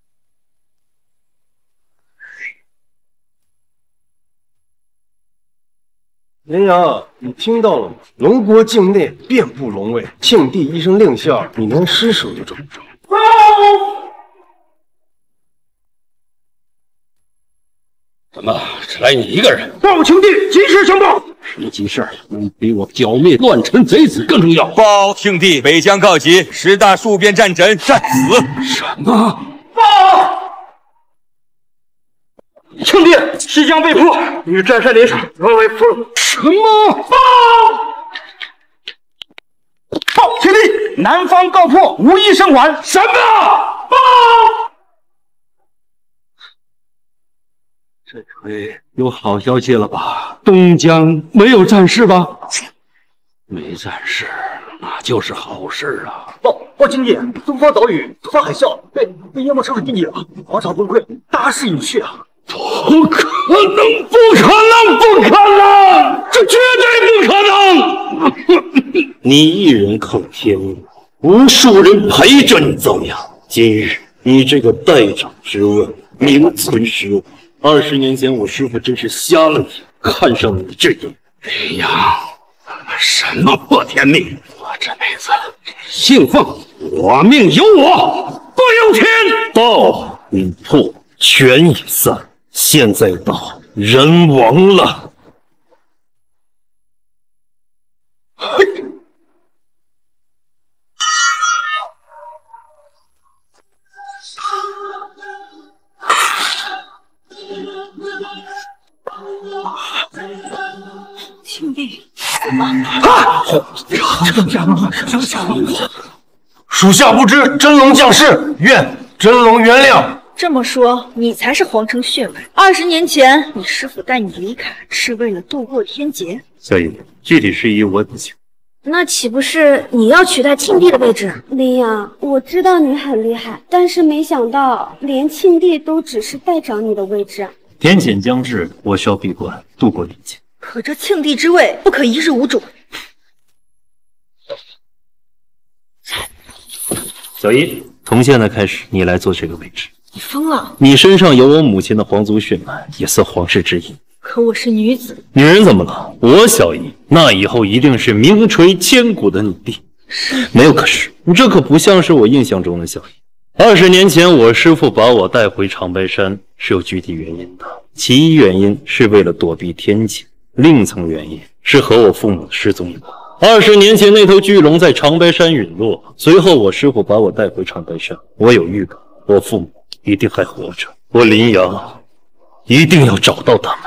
林阳，你听到了吗？龙国境内遍布龙卫，庆帝一声令下，你连尸首都找不着。 怎么只来你一个人？ 报庆帝，急事相报。 什么急事？比我剿灭乱臣贼子更重要。 报庆帝，北疆告急，10大戍边战神战死。 什么？ 报！庆帝，西疆被迫，与战山联手，沦为俘虏。 什么？ 报！庆帝，南方告破，无一生还。 什么？报！ 这回有好消息了吧？东疆没有战事吧？没战事，那就是好事啊！ 报庆帝，东方岛屿突发海啸，被淹没成水地了，皇朝崩溃，大势已去啊！ 不可能！不可能！不可能！这绝对不可能！ 你一人抗天，无数人陪着你遭殃。今日你这个代掌之位名存实亡。20年前我师父真是瞎了眼，看上了你这人。 林阳，什么破天命！我这辈子信奉我命由我，不由天。 道已破，权已散。现在到人亡了。 庆帝，怎么？ 属下不知真龙降世，愿真龙原谅。 这么说，你才是皇城血脉。20年前，你师父带你离开，是为了渡过天劫。 小姨，具体事宜我也不清。 那岂不是你要取代庆帝的位置？ 林阳，我知道你很厉害，但是没想到连庆帝都只是代掌你的位置。 天谴将至，我需要闭关度过天劫。 可这庆帝之位不可一日无主。 小姨，从现在开始，你来做这个位置。 你疯了！ 你身上有我母亲的皇族血脉，也算皇室之一。 可我是女子。 女人怎么了？我小姨那以后一定是名垂千古的女帝。没有可是，你这可不像是我印象中的小姨。20年前，我师父把我带回长白山是有具体原因的。其一原因是为了躲避天谴，另一层原因是和我父母失踪有关。20年前那头巨龙在长白山陨落，随后我师父把我带回长白山。我有预感，我父母一定还活着，我林阳一定要找到他们。